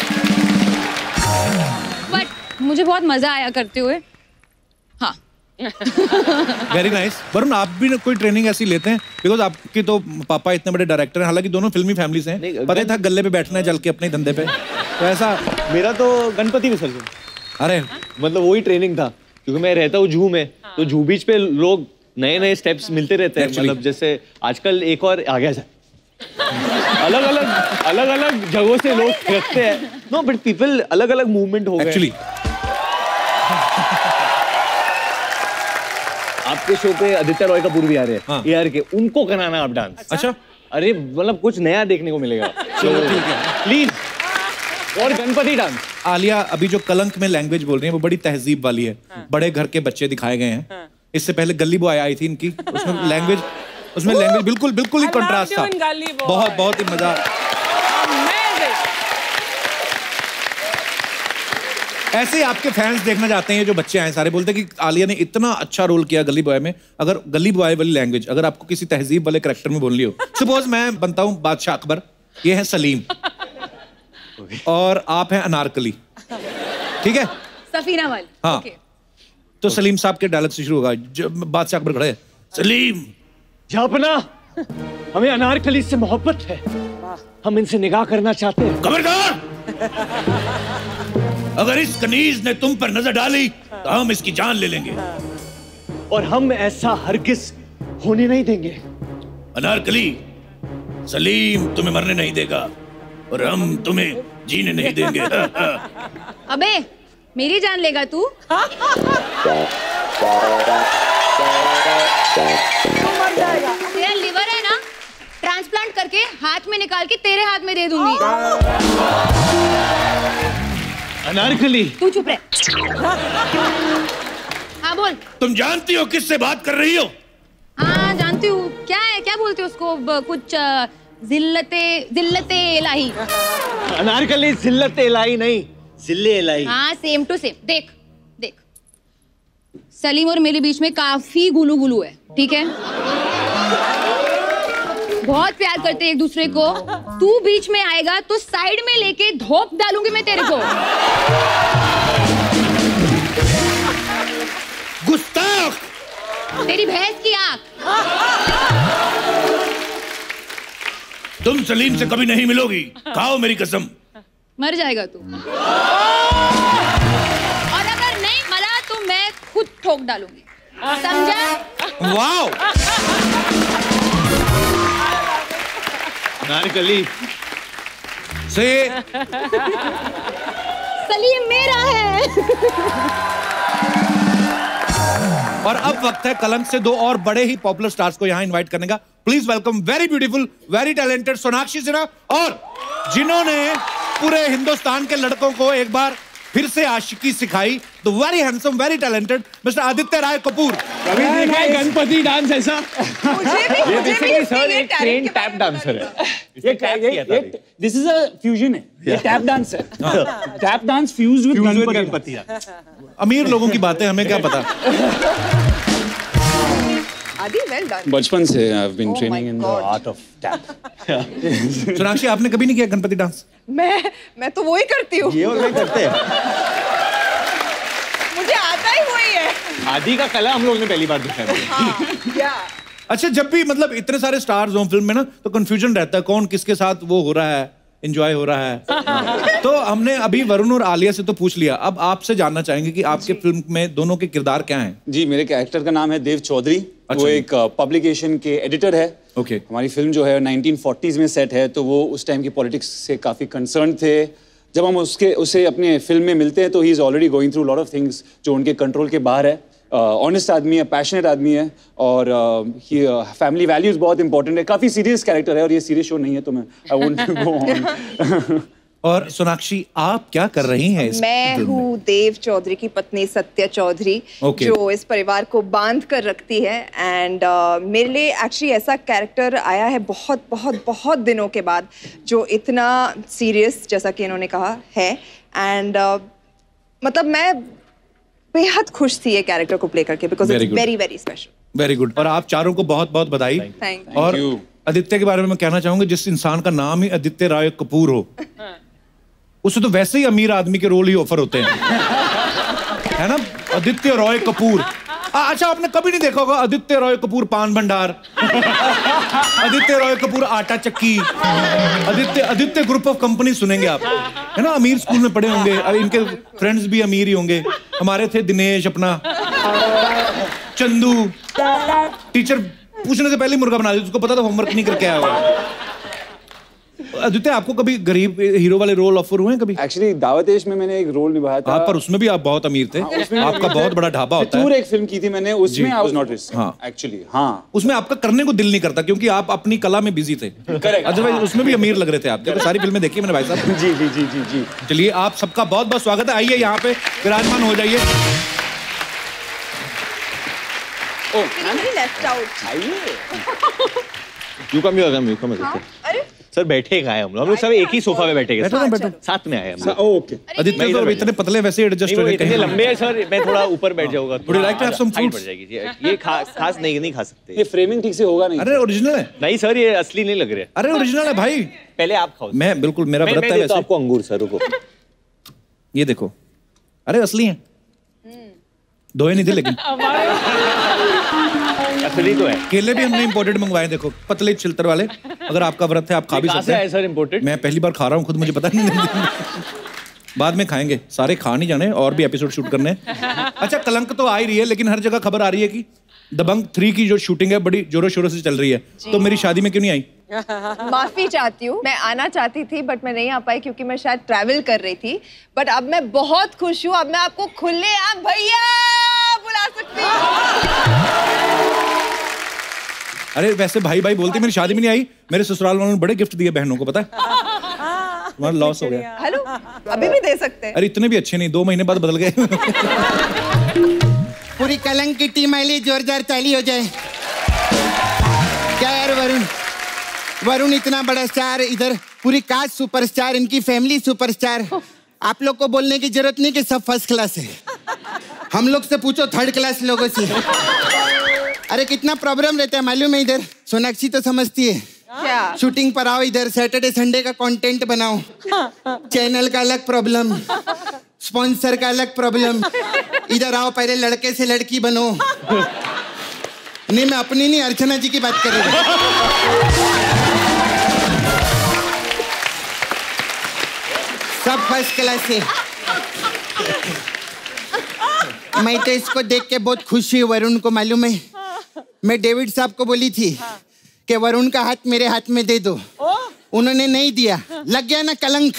बट मुझे बहुत मजा आया करते हुए। हाँ। Very nice. वरुण, आप भी ना कोई ट्रेनिंग ऐसी लेते हैं? बिकॉज आपके तो पापा इतने बड़े डायरेक्टर हैं, हालांकि दोनों फिल्मी फैमिली से हैं। पता था गले पे बैठना है जल के अपने धंधे पे, तो ऐसा? मेरा तो गणपति विसर्जन। अरे मतलब वही ट्रेनिंग था, क्योंकि मैं रहता हूँ जूहू में, तो जूहू बीच पे लोग नए नए स्टेप्स मिलते रहते हैं। मतलब जैसे आजकल एक और आ गया है, अलग अलग अलग अलग जगहों से लोग रखते हैं। नो बट पीपल अलग अलग मूवमेंट हो गए एक्चुअली। आपके शो पे आदित्य रॉय कपूर भी आ रहे हैं। हाँ। एआर के, उनको कराना आप डांस। अच्छा। अरे मतलब कुछ नया देखने को मिलेगा। चलो ठीक है, प्लीज। और गणपति डांस। आलिया अभी जो कलंक में लैंग्वेज बोल रही है वो बड़ी तहजीब वाली है। हाँ। बड़े घर के बच्चे दिखाए गए हैं। हाँ। इससे पहले गली बॉय आई थी इनकी, उसमें लैंग्वेज उसमें लैंग्वेज बिल्कुल बिल्कुल ही कंट्रास्ट था। बहुत बहुत ही मजा। ऐसे ही आपके फैंस देखना चाहते हैं, जो बच्चे आए सारे बोलते हैं कि आलिया ने इतना अच्छा रोल किया गली बॉय में। अगर गली बॉय वाली लैंग्वेज अगर आपको किसी तहजीब वाले कैरेक्टर में बोलनी हो, सपोज मैं बनता हूँ बादशाह अकबर, ये है सलीम और आप हैं अनारकली, ठीक है? सफीना वाली। हाँ। okay. तो सलीम साहब के डायलॉग से शुरू होगा। जब बादशाह अकबर खड़े, सलीम जापना, हमें अनारकली से मोहब्बत है, हम इनसे निकाह करना चाहते हैं। खबरदार, अगर इस कनीज ने तुम पर नजर डाली तो हम इसकी जान ले लेंगे, और हम ऐसा हरगिज होने नहीं देंगे। अनारकली, सलीम तुम्हें मरने नहीं देगा और हम तुम्हें जीने नहीं देंगे। अबे मेरी जान लेगा तू? तेरा लिवर है ना, ट्रांसप्लांट करके हाथ में निकाल के तेरे हाथ में दे दूंगी। अनारकली, तू चुप रह। हाँ बोल। तुम जानती हो किससे बात कर रही हो? हाँ जानती हूँ। क्या है, क्या बोलते हो उसको? ब- कुछ अ, जिल्लते जिल्लते इलाही। अनारकली जिल्लत इलाही नहीं, जिल्ले इलाही। हाँ सेम टू सेम। देख देख, सलीम और मेरे बीच में काफी गुलू गुलू है, ठीक है? बहुत प्यार करते हैं एक दूसरे को। तू बीच में आएगा तो साइड में लेके धोप डालूंगी मैं तेरे को। गुस्ताख! तेरी भैंस की आंख। तुम सलीम से कभी नहीं मिलोगी, खाओ मेरी कसम। मर जाएगा तू। और अगर नहीं मरा तो मैं खुद ठोक डालूंगी, समझा? वाओ! नारकली से सलीम मेरा है। और अब वक्त है कलंक से दो और बड़े ही पॉपुलर स्टार्स को यहाँ इनवाइट करने का। Please welcome very beautiful, very talented Sonakshi Sinha, और जिन्होंने पूरे हिंदुस्तान के लड़कों को एक बार फिर से आशिकी सिखाई, the very handsome, very talented mister Aditya Roy Kapur. कभी देखा है गणपति डांस ऐसा? मुझे भी ये मुझे भी बेसिकली सर इसके एक talent ट्रेन के टैप बारे में डांसर है। ये ये ये दिस इज अ फ्यूजन है, ये टैप डांस है। Tap dance fuse with Ganpati. अमीर लोगों की बातें हमें क्या पता। आदि वेल डन। बचपन से I have been Oh my training in the God. Art of tap. Sonakshi, आपने कभी नहीं किया गणपति डांस? मैं मैं तो वो ही करती हूँ। ये और मैं करते हैं। मुझे आता ही वही है। आदि का कला हम लोग ने पहली बार देखा है। हाँ, या अच्छा, जब भी मतलब इतने सारे स्टार्स हों फिल्म में ना, तो कंफ्यूजन रहता है कौन किसके साथ वो हो रहा है, एंजॉय हो रहा है। तो हमने अभी वरुण और आलिया से तो पूछ लिया, अब आपसे जानना चाहेंगे कि आपके फिल्म में दोनों के किरदार क्या हैं? जी, मेरे कैरेक्टर का नाम है देव चौधरी। अच्छा वो जी। एक पब्लिकेशन के एडिटर है। ओके। हमारी फिल्म जो है नाइनटीन फोर्टीज़ में सेट है, तो वो उस टाइम की पॉलिटिक्स से काफी कंसर्न थे। जब हम उसके उसे अपने फिल्म में मिलते हैं तो he is already going through lot of things जो उनके कंट्रोल के बाहर है। ऑनेस्ट uh, आदमी है, पैशनेट आदमी है, और फैमिली uh, वैल्यूज बहुत इंपॉर्टेंट है। काफी सीरियस कैरेक्टर है, और ये सीरियस शो नहीं है तो मैं आई वोंट गो ऑन। और सोनाक्षी, आप क्या कर रही हैं इस मैं फिल्म में? हूँ देव चौधरी की पत्नी सत्या चौधरी, Okay. जो इस परिवार को बांध कर रखती है। एंड uh, मेरे लिए एक्चुअली ऐसा कैरेक्टर आया है बहुत बहुत बहुत दिनों के बाद, जो इतना सीरियस, जैसा कि इन्होंने कहा है। एंड uh, मतलब मैं बेहद खुश थी ये कैरेक्टर को प्ले करके, because Very it's good. Very very special. Very good. और आप चारों को बहुत बहुत बधाई। Thank you. और you. आदित्य के बारे में मैं कहना चाहूंगा, जिस इंसान का नाम ही आदित्य राय कपूर हो, उसे तो वैसे ही अमीर आदमी के रोल ही ऑफर होते हैं, है ना? आदित्य रॉय कपूर। आ, अच्छा, आपने कभी नहीं देखा होगा आदित्य रॉय कपूर पान भंडार, आदित्य रॉय कपूर आटा चक्की, Aditya Aditya group of company सुनेंगे आप, है ना? अमीर स्कूल में पढ़े होंगे, अब इनके फ्रेंड्स भी अमीर ही होंगे। हमारे थे दिनेश, अपना चंदू, टीचर पूछने से पहले ही मुर्गा बना दिया, उसको पता था होमवर्क नहीं करके आया होगा। आदित्य, आपको कभी गरीब हीरो वाले रोल ऑफर हुए हैं कभी? एक्चुअली दावतेश में मैंने एक रोल निभाया था। हाँ, पर उसमें भी आप बहुत अमीर थे। आपका बहुत बड़ा ढाबा होता फितूर है। एक फिल्म की थी मैंने, उसमें आई वाज नॉट रिस्क हाँ। एक्चुअली। हाँ, उसमें आपका करने को दिल नहीं करता क्योंकि आप अपनी कला में बिजी थे। Correct. अदरवाइज उसमें भी अमीर लग रहे थे आप। देखो, सारी फिल्में देखी मैंने भाई साहब। जी जी जी जी जी। चलिए, आप सबका बहुत बहुत स्वागत है। आइए यहाँ पे विराजमान हो जाइए। Left out. आइए। You come you come you come अरे सर, बैठे कहाँ हैं हम लोग? हम लोग सब एक ही सोफा पे बैठे बैठो ना, बैठो। साथ में आए हम लोग। ओके। आदित्य मैं तो इधर इतने पतले वैसे एडजस्ट नहीं, हो वो गए इतने कहीं। लंबे हैं सर, मैं थोड़ा ऊपर बैठ जाऊंगा। Would you like to have some height fruits? बढ़ जाएगी जी। ये खा, खास नहीं नहीं खा सकते। ये फ्रेमिंग ठीक से होगा नहीं। अरे ओरिजिनल है, नहीं सर, ये असली नहीं लग रहे। अरे ओरिजिनल है भाई। पहले आप खाओ। मैं बिल्कुल, मेरा मैं व्रत मैं है देता हूं वैसे। आपको अंगूर सर, रुको। ये देखो, अरे असली है, धोए नहीं थे लेकिन। असली तो है। केले भी हमने इंपोर्टेड मंगवाए, देखो पतले छिलतर वाले। अगर आपका व्रत है आप खा भी कहाँ सकते से आए हैं। Sir imported? मैं पहली बार खा रहा हूँ खुद, मुझे पता नहीं। बाद में खाएंगे, सारे खा नहीं जाने, और भी एपिसोड शूट करने हैं। अच्छा, कलंक तो आ ही रही है, लेकिन हर जगह खबर आ रही है कि दबंग थ्री की जो शूटिंग है बड़ी जोरों शोरों से चल रही है। तो मेरी शादी में क्यों नहीं आई? माफी चाहती हूँ, मैं आना चाहती थी बट मैं नहीं आ पाई क्योंकि मैं शायद ट्रैवल कर रही थी। बट अब मैं बहुत खुश हूँ, अब मैं आपको खुले आम भैया बुला सकती हूँ। अरे वैसे भाई भाई बोलती, मेरी शादी में नहीं आई। मेरे ससुराल वालों ने बड़े गिफ्ट दिए बहनों को, पता है? तुम्हारा लॉस हो गया। हेलो, अभी भी दे सकते हैं। अरे इतने भी अच्छे नहीं, दो महीने बाद बदल गए। पूरी कलंक की टीम आईली, जोरदार ताली हो जाए। क्या यार वरुण, वरुण इतना बड़ा स्टार, इधर पूरी कास्ट सुपरस्टार, इनकी फैमिली सुपरस्टार। आप लोग को बोलने की जरूरत नहीं कि सब फर्स्ट क्लास है। हम लोग से पूछो थर्ड क्लास लोगों से। अरे कितना प्रॉब्लम रहता है मालूम है इधर? सोनाक्षी तो समझती है। क्या? शूटिंग पर आओ इधर, सैटरडे संडे का कंटेंट बनाओ, चैनल का अलग प्रॉब्लम, स्पॉन्सर का अलग प्रॉब्लम, इधर आओ पहले लड़के से लड़की बनो। नहीं मैं अपनी नहीं, अर्चना जी की बात कर रही हूँ। सब फर्स्ट क्लास से। मैं तो इसको देख के बहुत खुश हुई। वरुण को मालूम है, मैं डेविड साहब को बोली थी कि वरुण का हाथ मेरे हाथ में दे दो, उन्होंने नहीं दिया, लग गया ना कलंक।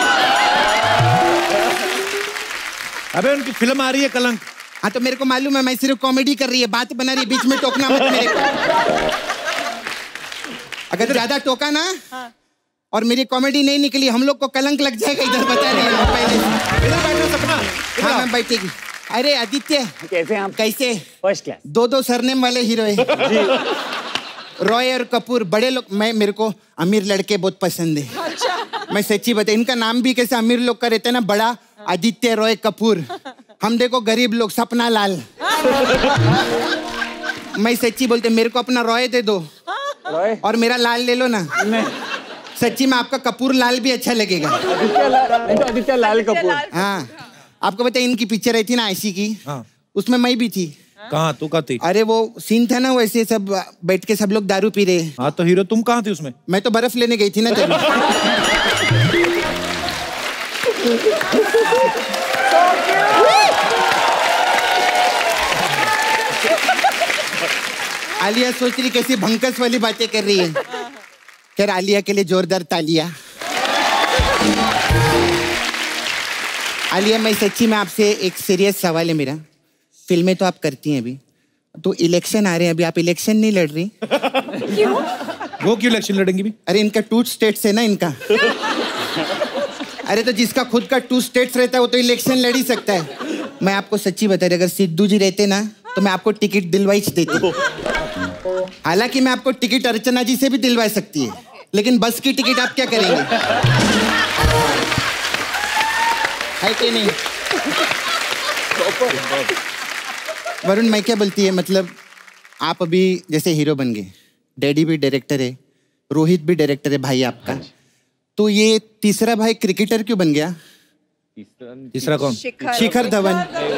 अबे उनकी फिल्म आ रही है कलंक। हाँ तो मेरे को मालूम है, मैं सिर्फ कॉमेडी कर रही है, बात बना रही है, बीच में टोकना मत मेरे को। अगर ज्यादा टोका ना और मेरी कॉमेडी नहीं निकली, हम लोग को कलंक लग जाएगा। इधर बता रही है पहले। इधर बैठो सपना। हाँ मैं बैठेगी। अरे आदित्य कैसे हैं आप? कैसे? First class. दो दो सरनेम वाले हीरो है। रॉय और कपूर, बड़े लोग। मैं मेरे को अमीर लड़के बहुत पसंद है। अच्छा। मैं सच्ची बता, इनका नाम भी कैसे अमीर लोग का रहता है ना, बड़ा आदित्य रॉय कपूर। हम देखो गरीब लोग, सपना लाल। मैं सच्ची बोलते, मेरे को अपना रॉय दे दो रॉय और मेरा लाल ले लो ना। सच्ची में आपका कपूर लाल भी अच्छा लगेगा। आदित्य लाल, नहीं तो आदित्य लाल कपूर। हाँ आपको पता है इनकी पिक्चर आई थी ना ऐसी की, हाँ। उसमें मैं भी थी। कहाँ तू कहाँ थी? अरे वो सीन था ना, वैसे सब बैठ के सब लोग दारू पी रहे। हाँ तो हीरो तुम कहाँ थी उसमें? मैं तो बर्फ लेने गई थी ना तभी। आलिया सोच रही कैसी भंकस वाली बातें कर रही है। खैर आलिया के लिए जोरदार तालियां। आलिया मैं सच्ची में आपसे एक सीरियस सवाल है मेरा। फिल्में तो आप करती हैं अभी, तो इलेक्शन आ रहे हैं, अभी आप इलेक्शन नहीं लड़ रही? क्यों? वो क्यों इलेक्शन लड़ेंगी भी? अरे इनका टू स्टेट्स है ना इनका। अरे तो जिसका खुद का टू स्टेट्स रहता है वो तो इलेक्शन लड़ ही सकता है। मैं आपको सच्ची बता रही, अगर सिद्धू जी रहते ना तो मैं आपको टिकट दिलवाई देती। हालांकि मैं आपको टिकट अर्चना जी से भी दिलवा सकती है, लेकिन बस की टिकट आप क्या करेंगे? है कि नहीं? वरुण मैं क्या बोलती है, मतलब आप अभी जैसे हीरो बन गए, डैडी भी डायरेक्टर है, रोहित भी डायरेक्टर है भाई आपका, तो ये तीसरा भाई क्रिकेटर क्यों बन गया? तीसरा कौन? शिखर धवन।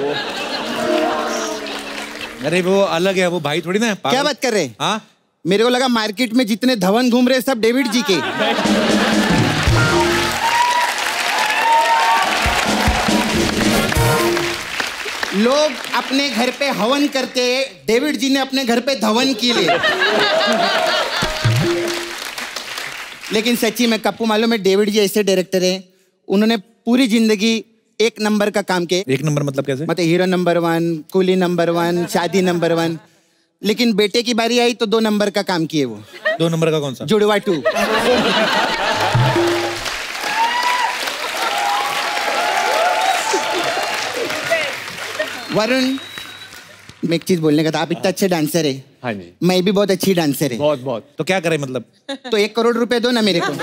अरे वो अलग है, वो भाई थोड़ी ना है। क्या बात कर रहे? हाँ मेरे को लगा मार्केट में जितने धवन घूम रहे सब डेविड जी के। लोग अपने घर पे हवन करते, डेविड जी ने अपने घर पे धवन की ले। लेकिन सच्ची में कप्पू मालूम है, डेविड जी ऐसे डायरेक्टर हैं, उन्होंने पूरी जिंदगी एक नंबर का काम किया। एक नंबर मतलब कैसे? मतलब hero number one, Coolie number one, Shaadi number one, लेकिन बेटे की बारी आई तो दो नंबर का काम किए वो। दो नंबर का कौन सा? जुड़वा टू। वरुण मैं एक चीज बोलने का था, आप इतना अच्छे डांसर है। हाँ जी। मैं भी बहुत अच्छी डांसर है। बहुत बहुत। तो क्या करे मतलब? तो एक करोड़ रुपए दो ना मेरे को।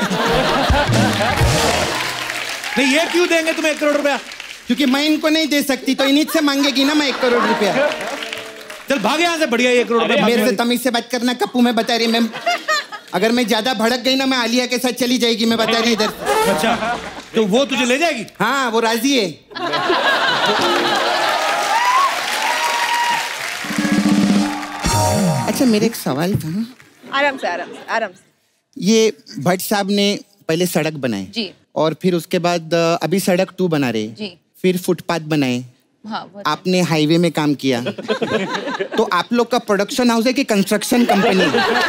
नहीं ये क्यों देंगे तुम्हें एक करोड़ रुपया? क्योंकि मैं इनको नहीं दे सकती तो इन्हीं से मांगेगी ना मैं एक करोड़ रुपया। चल भाग यहाँ से, बढ़िया एक करोड़ रुपया। मेरे से तमीज से बात करना कप्पू, मैं बता रही मैं अगर मैं ज्यादा भड़क गई ना मैं आलिया के साथ चली जाएगी, मैं बता रही इधर। अच्छा तो वो तुझे ले जाएगी? हाँ वो राजी है। अच्छा मेरे एक सवाल था। आराम से आराम से आराम से। ये भट्ट साहब ने पहले सड़क बनाए जी। और फिर उसके बाद अभी सड़क टू बना रहे जी। फिर फुटपाथ बनाए। हाँ, वो आपने हाईवे में काम किया। तो आप लोग का प्रोडक्शन हाउस है कि कंस्ट्रक्शन कंपनी?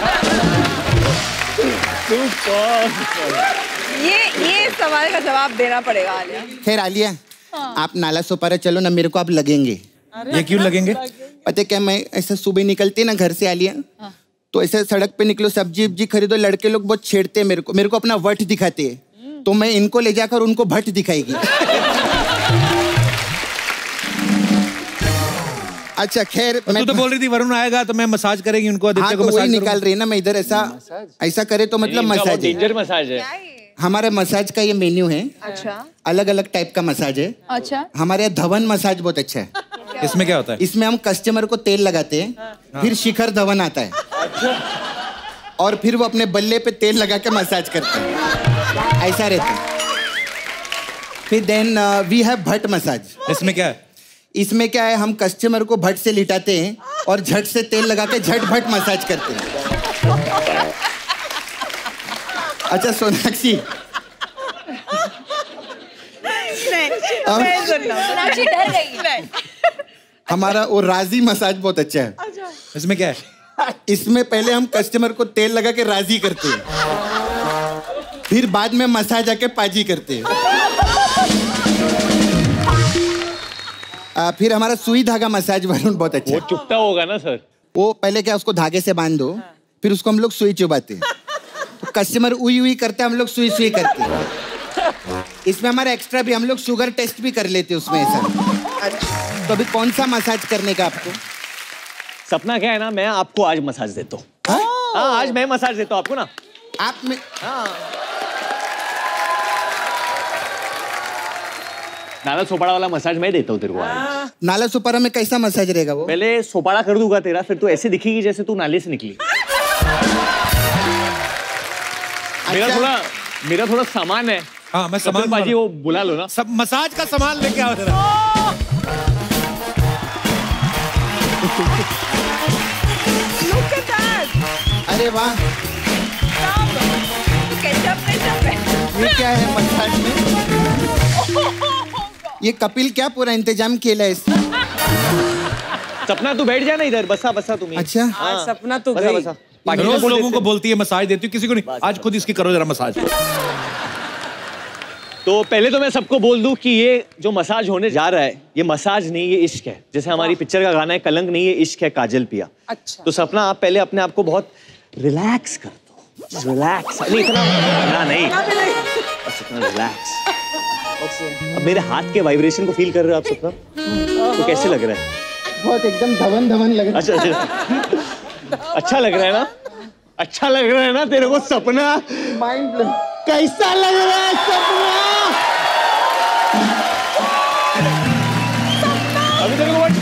ये ये सवाल का जवाब देना पड़ेगा आलिया। खैर आलिया आप नाला सोपारा चलो ना, मेरे को आप लगेंगे। ये क्यों लगेंगे? पता क्या, मैं ऐसा सुबह निकलती ना घर से आलिया, तो ऐसे सड़क पे निकलो, सब्जी वब्जी खरीदो, लड़के लोग बहुत छेड़ते हैं मेरे को, मेरे को अपना वट दिखाते हैं, तो मैं इनको ले जाकर उनको भट्ट दिखाएगी। अच्छा खैर मैं तो बोल रही थी वरुण आएगा तो मैं मसाज करेगी उनको। हाँ तो वही निकाल रही है ना, मैं इधर ऐसा ऐसा करे तो मतलब मसाज है। डेंजर मसाज है। हमारे मसाज का ये मेन्यू है। अच्छा अलग अलग टाइप का मसाज है। अच्छा हमारे यहाँ धवन मसाज बहुत अच्छा है। इसमें क्या होता है? इसमें हम कस्टमर को तेल लगाते हैं, फिर शिखर धवन आता है। और फिर वो अपने बल्ले पे तेल लगा के मसाज करते हैं, ऐसा रहता है। फिर then we have Bhatt massage. इसमें क्या है? इसमें क्या है, हम कस्टमर को भट्ट से लिटाते हैं और झट से तेल लगा के झट भट्ट मसाज करते हैं। अच्छा सोनाक्षी, सोनाक्षी डर गई। हमारा वो राजी मसाज बहुत अच्छा है। इसमें क्या है? इसमें पहले हम कस्टमर को तेल लगा के राजी करते हैं, फिर बाद में मसाज आके पाजी करते हैं। आ, फिर हमारा सुई धागा मसाज वरुण बहुत अच्छा है। वो चुपता होगा ना सर? वो पहले क्या, उसको धागे से बांध दो, फिर उसको हम लोग सुई चुबाते हैं। तो कस्टमर उई उई करते हैं, हम लोग सुई सुई करते हैं। इसमें हमारा एक्स्ट्रा भी हम लोग शुगर टेस्ट भी कर लेते हैं उसमें ऐसा। तो अभी कौन सा मसाज करने का आपको? सपना क्या है ना, मैं आपको आज मसाज देता हूँ। हाँ, आज मैं मसाज देता हूँ आपको ना। आप में हाँ। नाला सोपाड़ा वाला मसाज मैं देता हूँ तेरे को आज। नाला सोपारा में कैसा मसाज रहेगा वो? पहले सोपाड़ा कर दूंगा तेरा, फिर तू ऐसे दिखेगी जैसे तू नाले से निकली। मेरा थोड़ा मेरा थोड़ा सामान है। हाँ, मैं सामान बाजी वो बुला लो ना। सब मसाज का सामान लेके आओ जरा। अरे वाह, ये क्या है मसाज में? ये कपिल क्या पूरा इंतजाम केला है इसने? सपना तू बैठ जा ना इधर, बसा बसा तुम्हें। अच्छा हाँ, सपना तो बसा गई। बसा। रोज लोगों को बोलती है मसाज देती हूँ, किसी को नहीं। आज खुद इसकी करो जरा मसाज। तो पहले तो मैं सबको बोल दूं कि ये जो मसाज होने जा रहा है, ये मसाज नहीं, ये इश्क है। जैसे हमारी पिक्चर का गाना है कलंक नहीं, ये इश्क है काजल पिया। अच्छा। तो सपना आप पहले अपने आप को बहुत रिलैक्स कर दो। रिलैक्स नहीं, इतना ना नहीं, बस इतना रिलैक्स। अब मेरे हाथ के वाइब्रेशन को फील कर रहे हो आप सपना? तो कैसे लग रहा है? बहुत एकदम धवन धवन लग रहा है। अच्छा अच्छा अच्छा लग रहा है ना? अच्छा लग रहा है ना तेरे को सपना? Mind blowing. कैसा लग रहा है सपना? अभी तेरे को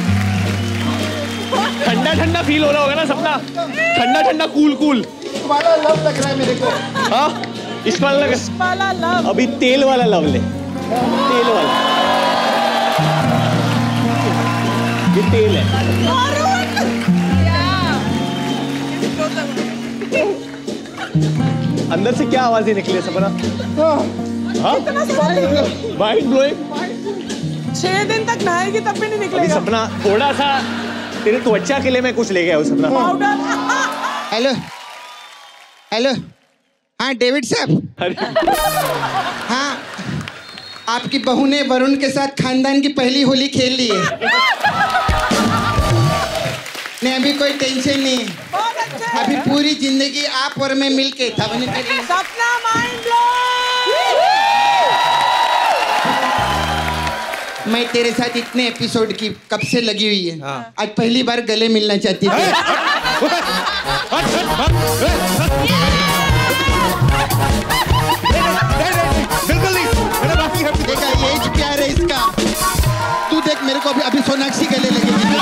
ठंडा ठंडा फील हो रहा होगा ना सपना? ठंडा ठंडा कूल कूल वाला लव लग रहा है मेरे को। हाँ, इस वाला लग वाला लव। अभी तेल वाला लव ले, तेल वाला। ये तेल है। अंदर से क्या आवाजें निकली सपना? Mind blowing. छह दिन तक नहाएगी तब भी नहीं अभी निकलेगा। सपना थोड़ा सा तेरे त्वचा के लिए मैं कुछ ले गया हूँ सपना। हेलो हेलो, हाँ डेविड साहब। हाँ, आपकी बहू ने वरुण के साथ खानदान की पहली होली खेल ली है। नहीं, अभी कोई टेंशन नहीं है। अभी पूरी जिंदगी आप और मैं मिलके था बने करेंगे। सपना माइंड ब्लो। मैं तेरे साथ इतने एपिसोड की कब से लगी हुई है। हाँ। आज पहली बार गले मिलना चाहती थी। बिल्कुल नहीं, मेरा बाकी है। देखा ये प्यार है इसका। तू देख मेरे को अभी अभी सोनाक्षी गले लगेगी।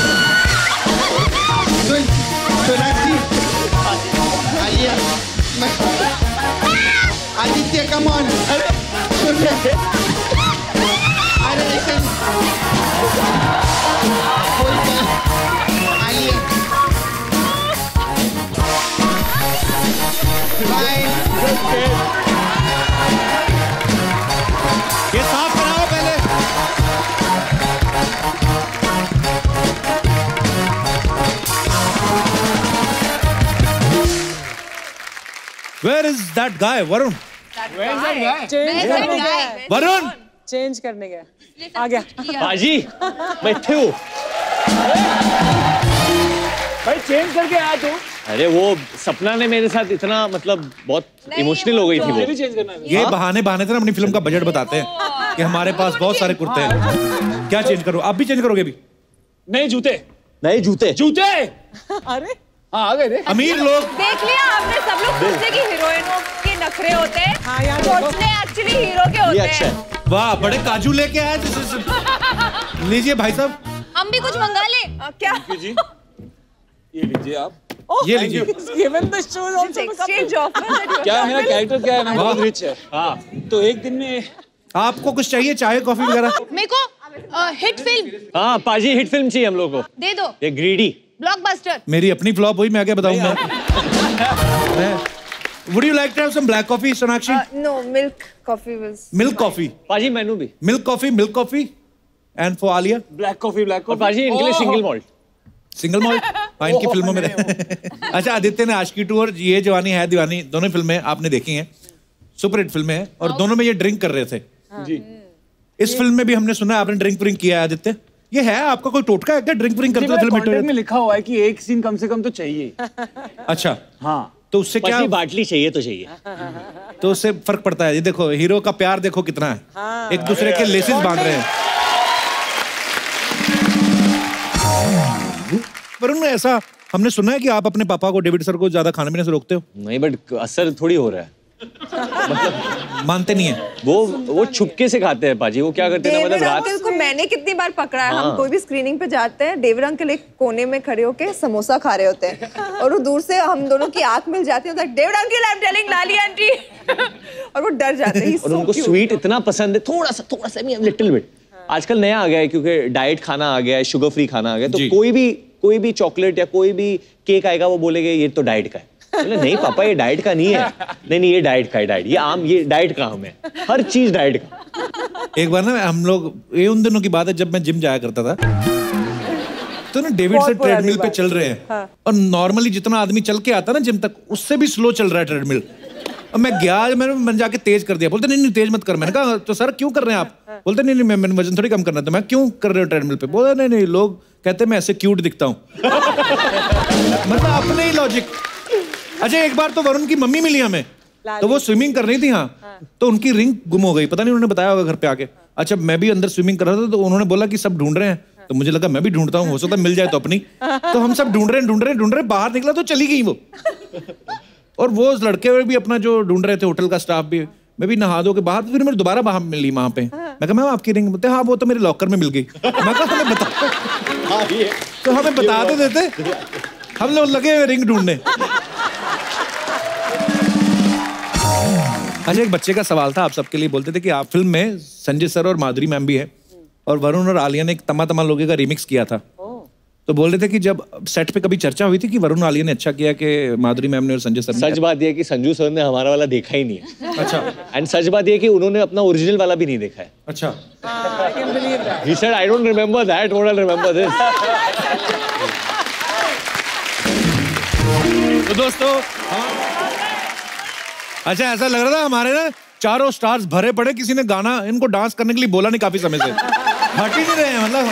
Sonakshi, Alia, Aditya come on. अरे लेकिन आलिया, बाय। ये साफ कराओ पहले। Where is that guy, Varun? Change करने गया। वरुण, चेंज करने गया। आ गया। बाजी, मैं थे वो। भाई चेंज करके आया तू। अरे वो सपना ने मेरे साथ इतना मतलब बहुत इमोशनल हो गई थी वो। भी चेंज करना है। ये बहाने बहाने से ना अपनी फिल्म का बजट बताते हैं कि हमारे पास बहुत सारे कुर्ते हैं। क्या चेंज करो? आप भी चेंज करोगे भी? नहीं जूते, नए जूते। जूते। अरे हाँ आ गए थे। अमीर लोग। देख लिया आपने, सब लोग सोचते कि हीरोइनों के नखरे होते हैं। हाँ यार, सोचते एक्चुअली हीरो के होते ये हैं। अच्छा है। वाह, बड़े काजू लेके आए। लीजिए भाई साहब। हम भी कुछ मंगा ले। अ, क्या? जी ये लीजिए आप। ये लीजिए। Given the shoes also exchange offer that you क्या मेरा कैरेक्टर क्या है ना बहुत रिच है हाँ तो एक दिन में आपको कुछ चाहिए, चाय कॉफी वगैरह? मेरे को हिट फिल्म हाँ पाजी हिट फिल्म चाहिए हम लोग को। दे दो। ये ग्रीडी ब्लॉकबस्टर। मेरी अपनी फ्लॉप हुई, मैं क्या बताऊं मैं। Would you like to have some black coffee, Sonakshi? Uh, no, milk coffee was. Milk coffee. पाजी मेनू भी। Milk coffee, milk coffee, and for Alia. Black coffee black और कॉफी पाजी इनके लिए सिंगल मॉल्ट। Single malt? हाँ, इनकी फिल्मों में। अच्छा, आदित्य ने आशिकी टू और ये जवानी है दीवानी दोनों फिल्में आपने देखी हैं, सुपर हिट फिल्में हैं, और दोनों में ये ड्रिंक कर रहे थे। जी इस फिल्म में भी हमने सुना है आपने ड्रिंक व्रिंक किया है आदित्य। ये है आपका कोई टोटका है क्या, ड्रिंक व्रिंक करते हो फिल्म हिट हो में जाती? लिखा हुआ है कि एक सीन कम से कम तो चाहिए। अच्छा हाँ तो उससे क्या बाटली चाहिए तो चाहिए, तो उससे फर्क पड़ता है। ये देखो हीरो का प्यार देखो कितना है, हाँ। एक दूसरे के लेसेस बांध रहे हैं। वरुण ऐसा हमने सुना है कि आप अपने पापा को, डेविड सर को ज्यादा खाने पीने से रोकते हो? नहीं बट असर थोड़ी हो रहा है। मतलब मानते नहीं है वो वो छुपके से खाते हैं पाजी। वो क्या करते हैं मतलब रात को मैंने कितनी बार पकड़ा है, हम कोई भी स्क्रीनिंग पे जाते हैं, डेविड अंकल एक कोने में खड़े होके समोसा खा रहे होते हैं और वो दूर से हम दोनों की आंख मिल जाती है, David uncle I am telling Lali aunty, और वो डर जाते हैं। और उनको स्वीट इतना पसंद है, थोड़ा सा थोड़ा सा नहीं, लिटिल बिट। आजकल नया आ गया है क्योंकि डाइट खाना आ गया है, शुगर फ्री खाना आ गया, तो कोई भी कोई भी चॉकलेट या कोई भी केक आएगा वो बोलेगा ये तो डाइट का है। नहीं पापा ये डाइट का नहीं है। नहीं नहीं ये डाइट का है, डाइट ये आम ये डाइट का आम है, हर चीज डाइट का। एक बार ना हम लोग, ये उन दिनों की बात है जब मैं जिम जाया करता था, तो ना डेविड से ट्रेडमिल पे चल रहे हैं, हाँ। और नॉर्मली जितना आदमी चल के आता ना जिम तक, उससे भी स्लो चल रहा है ट्रेडमिल। और मैं गया, मैंने मैंने जाके तेज कर दिया। बोलते नहीं नहीं तेज मत कर। मैंने कहा तो सर क्यों कर रहे हैं आप? बोलते नहीं नहीं मैंने वजन थोड़ी कम करना था। मैं क्यों कर रहे हो ट्रेडमिल पे? बोला नहीं नहीं लोग कहते मैं ऐसे क्यूट दिखता हूँ। मतलब अपने ही लॉजिक। अच्छा एक बार तो वरुण की मम्मी मिली हमें, तो वो स्विमिंग कर रही थी, हाँ, तो उनकी रिंग गुम हो गई, पता नहीं उन्होंने बताया होगा घर पे आके। अच्छा मैं भी अंदर स्विमिंग कर रहा था, तो उन्होंने बोला कि सब ढूंढ रहे हैं, तो मुझे लगा मैं भी ढूंढता हूँ, हो सकता है मिल जाए तो अपनी। तो हम सब ढूंढ रहे हैं ढूंढ रहे हैं ढूंढ रहे हैं, बाहर निकला तो चली गई वो। और वो लड़के भी अपना जो ढूंढ रहे थे, होटल का स्टाफ भी, मैं भी नहा धो के बाहर, फिर मेरे दोबारा बाहर मिली वहां पे। मैं कहा मैम आपकी रिंग? बोलते हाँ वो तो मेरे लॉकर में मिल गई। मैं कहा हमें बता, तो हमें बता तो देते, हम लोग लगे हुए रिंग ढूंढने। अच्छा एक बच्चे का सवाल था आप सबके लिए। बोलते थे कि आप फिल्म में संजय सर और माधुरी मैम भी है, और वरुण और आलिया ने एक तमा तमा लोगे का रीमिक्स किया था। तो बोल रहे थे कि जब सेट पे कभी चर्चा हुई थी कि वरुण आलिया ने अच्छा किया कि माधुरी मैम ने और संजय सर ने? सच बात यह है कि संजू सर ने हमारा वाला देखा ही नहीं है। अच्छा। एंड सच बात यह है कि उन्होंने अपना ओरिजिनल वाला भी नहीं देखा है। अच्छा। He said I don't remember that, what I'll remember this. तो दोस्तों अच्छा ऐसा लग रहा था हमारे ना चारों स्टार्स भरे पड़े, किसी ने गाना इनको डांस करने के लिए बोला नहीं काफी समय से, हट ही नहीं रहे हैं मतलब।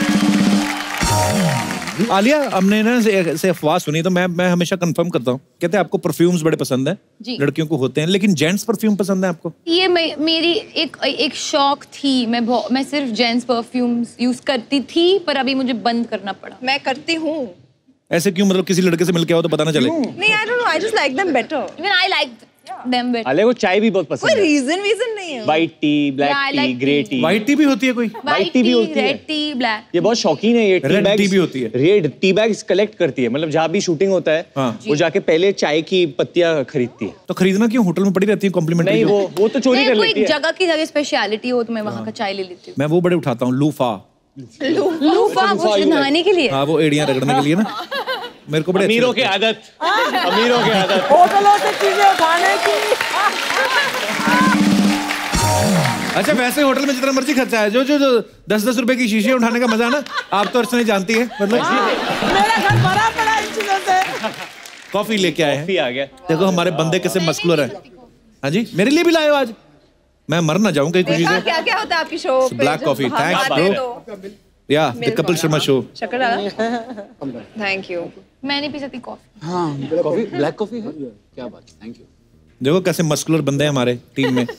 आलिया हमने ना से, से अफवाह सुनी, तो मैं मैं हमेशा कंफर्म करता हूँ, कहते हैं आपको परफ्यूम्स बड़े पसंद है, लड़कियों को होते हैं, लेकिन जेंट्स परफ्यूम पसंद है आपको? ये मे, मेरी एक एक शौक थी, मैं मैं सिर्फ जेंट्स परफ्यूम्स यूज करती थी, पर अभी मुझे बंद करना पड़ा। मैं करती हूँ। ऐसे क्यों? मतलब किसी लड़के से मिलके आओ तो पता ना चले? नहीं I don't know, I just like them better. Even I like them better. Alia को चाय भी बहुत पसंद है। कोई रीजन रीजन नहीं है। White tea, black tea, grey tea. White tea भी होती है कोई? व्हाइट टी भी होती है, रेड टी, ब्लैक। ये बहुत शौकीन है ये टी रेड बैग्स। टी भी होती है। रेड टी बैग्स कलेक्ट करती है, मतलब जहाँ भी शूटिंग होता है, हाँ। वो जाके पहले चाय की पत्तियां खरीदती है। तो खरीदना क्यों? होटल में पड़ी रहती है कॉम्प्लीमेंट्री। नहीं वो वो तो चोरी कर लेती है। जगह की जगह स्पेशलिटी हो तो मैं वहाँ का चाय ले लेती हूँ। मैं वो बड़े उठाता हूँ, लूफा। लूफा वो नहाने के लिए? हाँ वो एड़ियां रगड़ने के लिए ना, मेरे को बड़े अमीरों की आदत, अमीरों की आदत, होटलों से चीजें उठाने की। अच्छा वैसे होटल में जितना मर्जी खर्चा है, जो जो जो दस दस रुपए की शीशे उठाने का मजा ना, आप तो अर्चना जानती है। मतलब मेरा घर भरा पड़ा इन चीजों से। कॉफी लेके आए हैं, आ गया। देखो हमारे बंदे कैसे मस्कुलर हैं। हाँ जी मेरे लिए भी लाए हो आज, मैं मर ना जाऊं कहीं खुशी से। क्या क्या होता है आपकी शो पे? Black coffee, thanks bro. या द कपिल शर्मा शो। शक्कर डाला? Thank you. मैं नहीं पी सकती कॉफी। हाँ कॉफी, ब्लैक कॉफी है, क्या बात है, थैंक यू। देखो कैसे मस्कुलर बंदे हैं हमारे टीम में।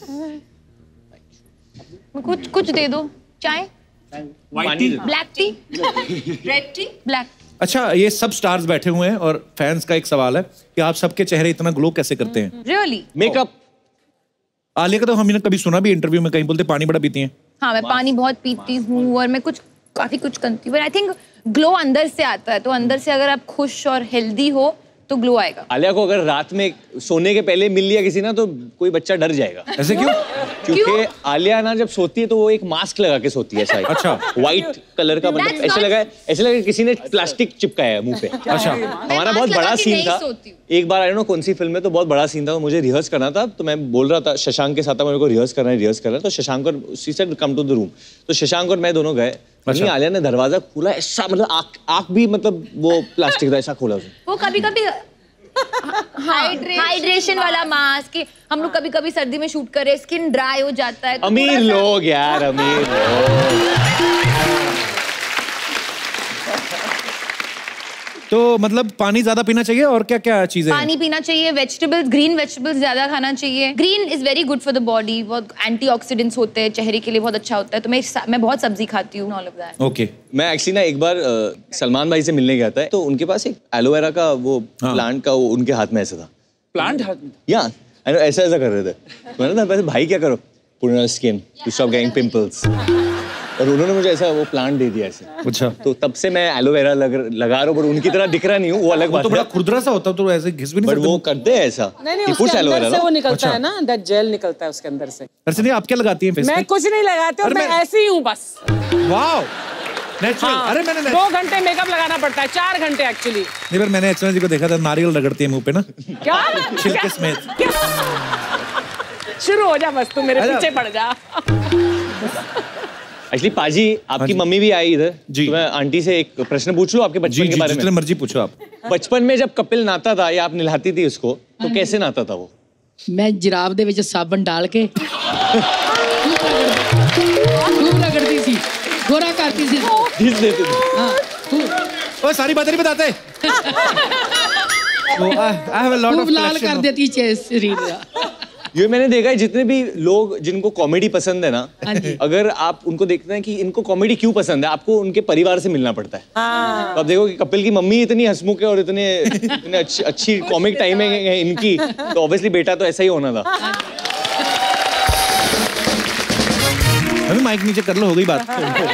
कुछ कुछ दे दो, चाय, white tea, black tea, red tea, black. अच्छा ये सब स्टार्स बैठे हुए हैं और फैंस का एक सवाल है कि आप सबके चेहरे इतना ग्लो कैसे करते हैं? रियली? मेकअप। आलिया का तो हमने कभी सुना भी इंटरव्यू में, कहीं बोलते पानी बड़ा पीती हैं। हाँ मैं पानी बहुत पीती हूँ और मैं कुछ काफी कुछ करती हूँ, आई थिंक ग्लो अंदर से आता है, तो अंदर से अगर आप खुश और हेल्दी हो तो ग्लो आएगा। आलिया को अगर रात में सोने के पहले मिल लिया किसी ना तो कोई बच्चा डर जाएगा। ऐसे क्यों? क्योंकि आलिया ना जब सोती है तो वो एक मास्क लगा के सोती है शायद। अच्छा। व्हाइट कलर का, मतलब ऐसे लगा है, ऐसे लगा किसी ने प्लास्टिक चिपकाया है मुंह पे। अच्छा। हमारा बहुत बड़ा सीन था एक बार, आई डोंट नो कौन सी फिल्म में, तो बहुत बड़ा सीन था, मुझे रिहर्स करना था, तो मैं बोल रहा था शशांक के साथ मेरे को रिहर्स करना है रिहर्स करना है तो शशांक और she said come to the room, तो शशांक और मैं दोनों गए। अच्छा। आलिया ने दरवाजा खोला, ऐसा मतलब आँख आँख भी मतलब वो प्लास्टिक का ऐसा खोला उसने। वो कभी कभी हाइड्रेशन वाला मास्क, हम लोग कभी कभी सर्दी में शूट करे, स्किन ड्राई हो जाता है। अमीर लोग यार, अमीर लोग। तो मतलब पानी ज्यादा पीना चाहिए और क्या क्या चीजें? पानी पीना चाहिए, वेजिटेबल्स, ग्रीन वेजिटेबल्स ज्यादा खाना चाहिए। Green is very good for the body, बहुत एंटीऑक्सीडेंट्स होते हैं, चेहरे के लिए बहुत अच्छा होता है। तो मैं मैं बहुत सब्जी खाती हूँ, ऑल ऑफ दैट। ओके। मैं एक्चुअली ना एक बार uh, सलमान भाई से मिलने गया था, तो उनके पास एक एलोवेरा का वो हाँ। प्लांट का वो उनके हाथ में ऐसा था। प्लांट हाथ में? या ऐसा ऐसा कर रहे थे। मैंने कहा वैसे भाई क्या करो, put on skin to stop getting pimples, और उन्होंने मुझे ऐसा वो प्लांट दे दिया ऐसे। अच्छा। तो तब से मैं एलोवेरा लग, लगा रहा हूँ, पर उनकी तरह दिख रहा नहीं हूँ, वो अलग बात है। तो बड़ा खुरदरा सा होता है, तो ऐसे घिस भी नहीं सकते। बट वो करते हैं ऐसा। नहीं नहीं, उसके अंदर से वो निकलता है ना, दैट जेल निकलता है उसके अंदर से। अर्चना आप क्या लगाती हैं फेस पे? मैं कुछ नहीं लगाती हूँ, मैं ऐसी ही हूँ बस। Wow, natural. अरे मैंने दो घंटे मेकअप लगाना पड़ता है, चार घंटे एक्चुअली। नहीं पर मैंने अर्चना जी को देखा था, नारियल रगड़ती है मुंह पे ना। क्या? छिलके समेत। शुरू हो जा बस, तू मेरे पीछे पड़ जा। एक्चुअली पाजी, आपकी मम्मी भी आई इधर जी। तो मैं आंटी से एक प्रश्न पूछ लूं आपके बचपन के बारे में? जितने मर्जी पूछो आप। बचपन में जब कपिल नहाता था या आप नहलाती थी उसको, तो कैसे नहाता था वो? मैं जिराब दे विच साबन डाल के खूब रगड़ती सी, गोरा करती सी, घिस देती थी। हां, ओ सारी बातें नहीं बताते। वो I have a lot of लाल कर देती है शरीर। ये मैंने देखा है, जितने भी लोग जिनको कॉमेडी पसंद है ना, अगर आप उनको देखते हैं कि इनको कॉमेडी क्यों पसंद है, आपको उनके परिवार से मिलना पड़ता है। हाँ। तो आप देखो कि कपिल की मम्मी इतनी हंसमुख है और इतने, इतने अच्छी अच्छी कॉमिक टाइमिंग है इनकी, तो ऑब्वियसली बेटा तो ऐसा ही होना था। अभी माइक नीचे कर लो, हो गई बात।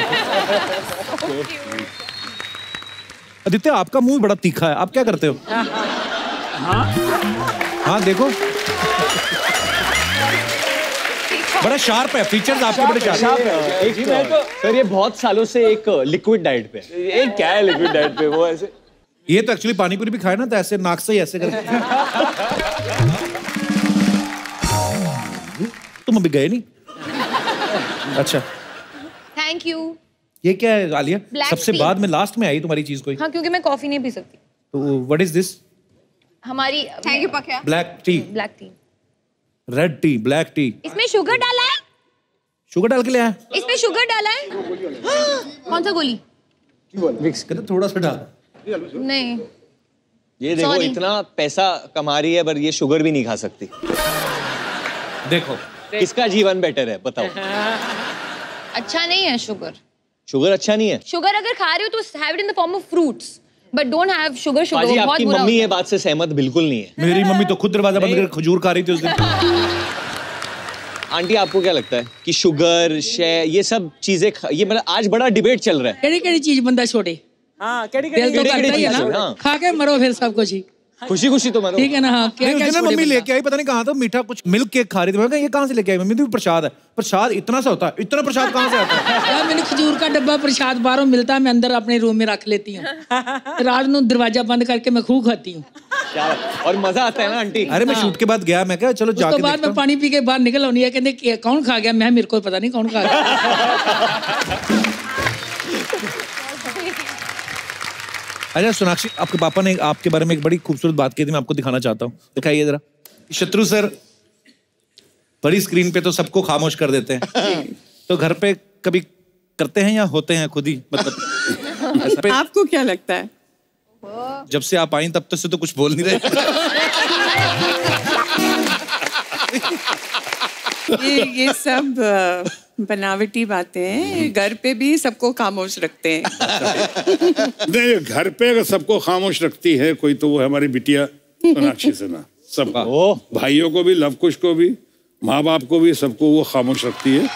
आदित्य आपका मुंह बड़ा तीखा है, आप क्या करते हो? हाँ हाँ देखो, बड़ा शार्प है, फीचर्स आपके बड़े शार्प है। एक तो सर ये बहुत सालों से एक लिक्विड डाइट पे। ये क्या है लिक्विड डाइट पे? वो ऐसे, ये तो एक्चुअली पानी पूरी भी खाए ना तो ऐसे नाक से ही ऐसे करके। तुम अभी गए नहीं? अच्छा, थैंक यू। ये क्या है आलिया? सबसे बाद में लास्ट में आई तुम्हारी चीज कोई? हाँ, क्योंकि मैं कॉफी नहीं पी सकती। तो व्हाट इज दिस? हमारी thank you Pakya. Black tea. Black tea, red tea, black tea. इसमें शुगर डाला है? शुगर डाल के ले आया? इसमें शुगर डाला है? कौन सा गोली? मिक्स कर, थोड़ा सा डाल। नहीं, ये देखो Sorry. इतना पैसा कमा रही है पर ये शुगर भी नहीं खा सकती। देखो किसका जीवन बेटर है बताओ? अच्छा नहीं है शुगर। शुगर अच्छा नहीं है? शुगर अगर खा रहे हो तो have it in the form of fruits, but don't have sugar. Sugar बहुत आपकी बुरा मम्मी ये बात से सहमत बिल्कुल नहीं है। मेरी मम्मी तो खुद दरवाजा बंद करके खजूर खा रही थी उस दिन। आंटी आपको क्या लगता है कि शुगर, शय, ये सब चीजें, ये मतलब आज बड़ा डिबेट चल रहा है, केड़ी केड़ी चीज बंदा छोड़े? हाँ, केड़ी केड़ी तो करता ही है ना, खा के मरो फिर सब कुछ ही। खुशी खुशी तो मरो, ठीक है ना? हाँ, क्या क्या छोड़े? मम्मी लेके आई, पता नहीं कहाँ था, मीठा कुछ मिल्क केक खा रही थी। मैं कहा ये कहाँ से लेके आई? मम्मी तो प्रसाद है। प्रसाद इतना सा होता है? इतना प्रसाद कहाँ से आता है? यार मैंने खजूर का डब्बा प्रसाद बाहरों मिलता है, मैं अंदर अपने रूम में रख लेती हूँ। रात को दरवाजा बंद करके मैं खूब खाती हूँ और मजा आता है ना आंटी। अरे मैं शूट के बाद गया, मैं क्या चलो जाके उसके बाद मैं पानी पी के बाहर निकल आनी है, कहते कौन खा गया? मैं मेरे को पता नहीं कौन खा गया। अच्छा सोनाक्षी, आपके पापा ने आपके बारे में एक बड़ी खूबसूरत बात की थी, मैं आपको दिखाना चाहता हूँ, दिखाइए जरा। शत्रु सर बड़ी स्क्रीन पे तो सबको खामोश कर देते हैं, तो घर पे कभी करते हैं या होते हैं खुद ही? मतलब आपको क्या लगता है? जब से आप आई तब तक से तो कुछ बोल नहीं रहे। ये ये सब बनावटी बातें हैं, घर पे भी सबको खामोश रखते हैं। नहीं, घर पे अगर सबको खामोश रखती है कोई तो वो हमारी बिटिया सोनाक्षी सिन्हा। सबको, भाइयों को भी, लवकुश को भी, माँ बाप को भी, सबको वो खामोश रखती है।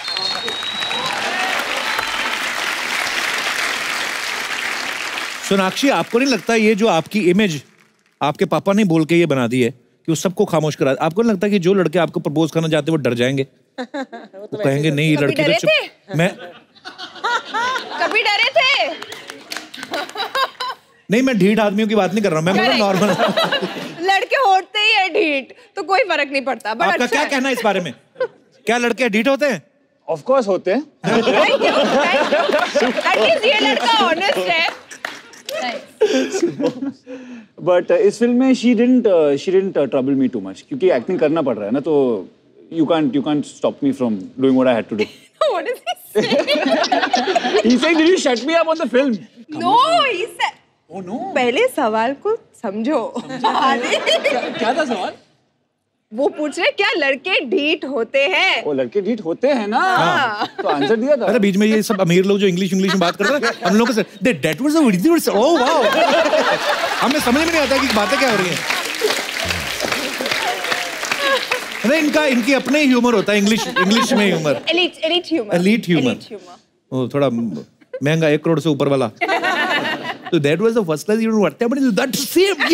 सोनाक्षी, आपको नहीं लगता ये जो आपकी इमेज आपके पापा ने बोल के ये बना दी है कि वो सबको खामोश करा। आपको नहीं लगता कि जो लड़के आपको प्रपोज करना चाहते हैं वो डर जाएंगे? वो कहेंगे नहीं ये लड़की तो चुप। मैं कभी डरे थे? नहीं, मैं ढीठ आदमियों की बात नहीं कर रहा, मैं मतलब नॉर्मल। लड़के होते ही है ढीठ, तो कोई फर्क नहीं पड़ता। आपका अच्छा क्या कहना है इस बारे में? क्या लड़के ढीठ होते हैं? ऑफ कोर्स होते हैं। एटलीस्ट ये लड़का ऑनेस्ट है। बट इस फिल्म में she didn't she didn't trouble me too much, क्योंकि एक्टिंग करना पड़ रहा है ना, तो you can't you can't stop me from doing what I had to do. What is he saying? He said, "Did you shut me up on the film?" No, he said. Oh no. पहले सवाल को समझो। क्या था सवाल? वो पूछ रहे क्या लड़के ढीठ होते हैं? वो लड़के ढीठ होते हैं ना। हाँ। तो आंसर दिया था। अरे बीच में ये सब अमीर लोग जो इंग्लिश इंग्लिश में बात करते हैं, हम लोगों से that was a very good, oh wow, हमें समझ में नहीं आता कि बातें क्या हो रही हैं। अरे इनका इनकी अपने ही ह्यूमर होता है, इंग्लिश इंग्लिश में humour. Elite elite humour. Elite humour. वो थोड़ा महंगा, एक करोड़ से ऊपर वाला। तो that was the first class you know what happened that same।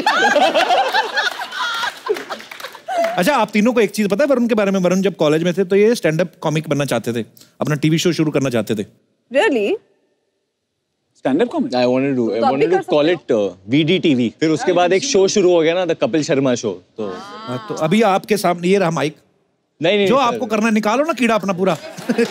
अच्छा, आप तीनों को एक चीज पता है वरुण के बारे में? वरुण जब कॉलेज में थे तो ये स्टैंड अप कॉमिक बनना चाहते थे, अपना टीवी शो शुरू करना चाहते थे। Really? Stand up comedy? I wanted to I wanted to call it uh, V D T V। फिर उसके बाद एक शो शुरू हो गया ना, द कपिल शर्मा शो। तो हाँ, तो अभी आपके सामने ये रहा माइक। नहीं नहीं जो आपको करना निकालो ना कीड़ा अपना पूरा।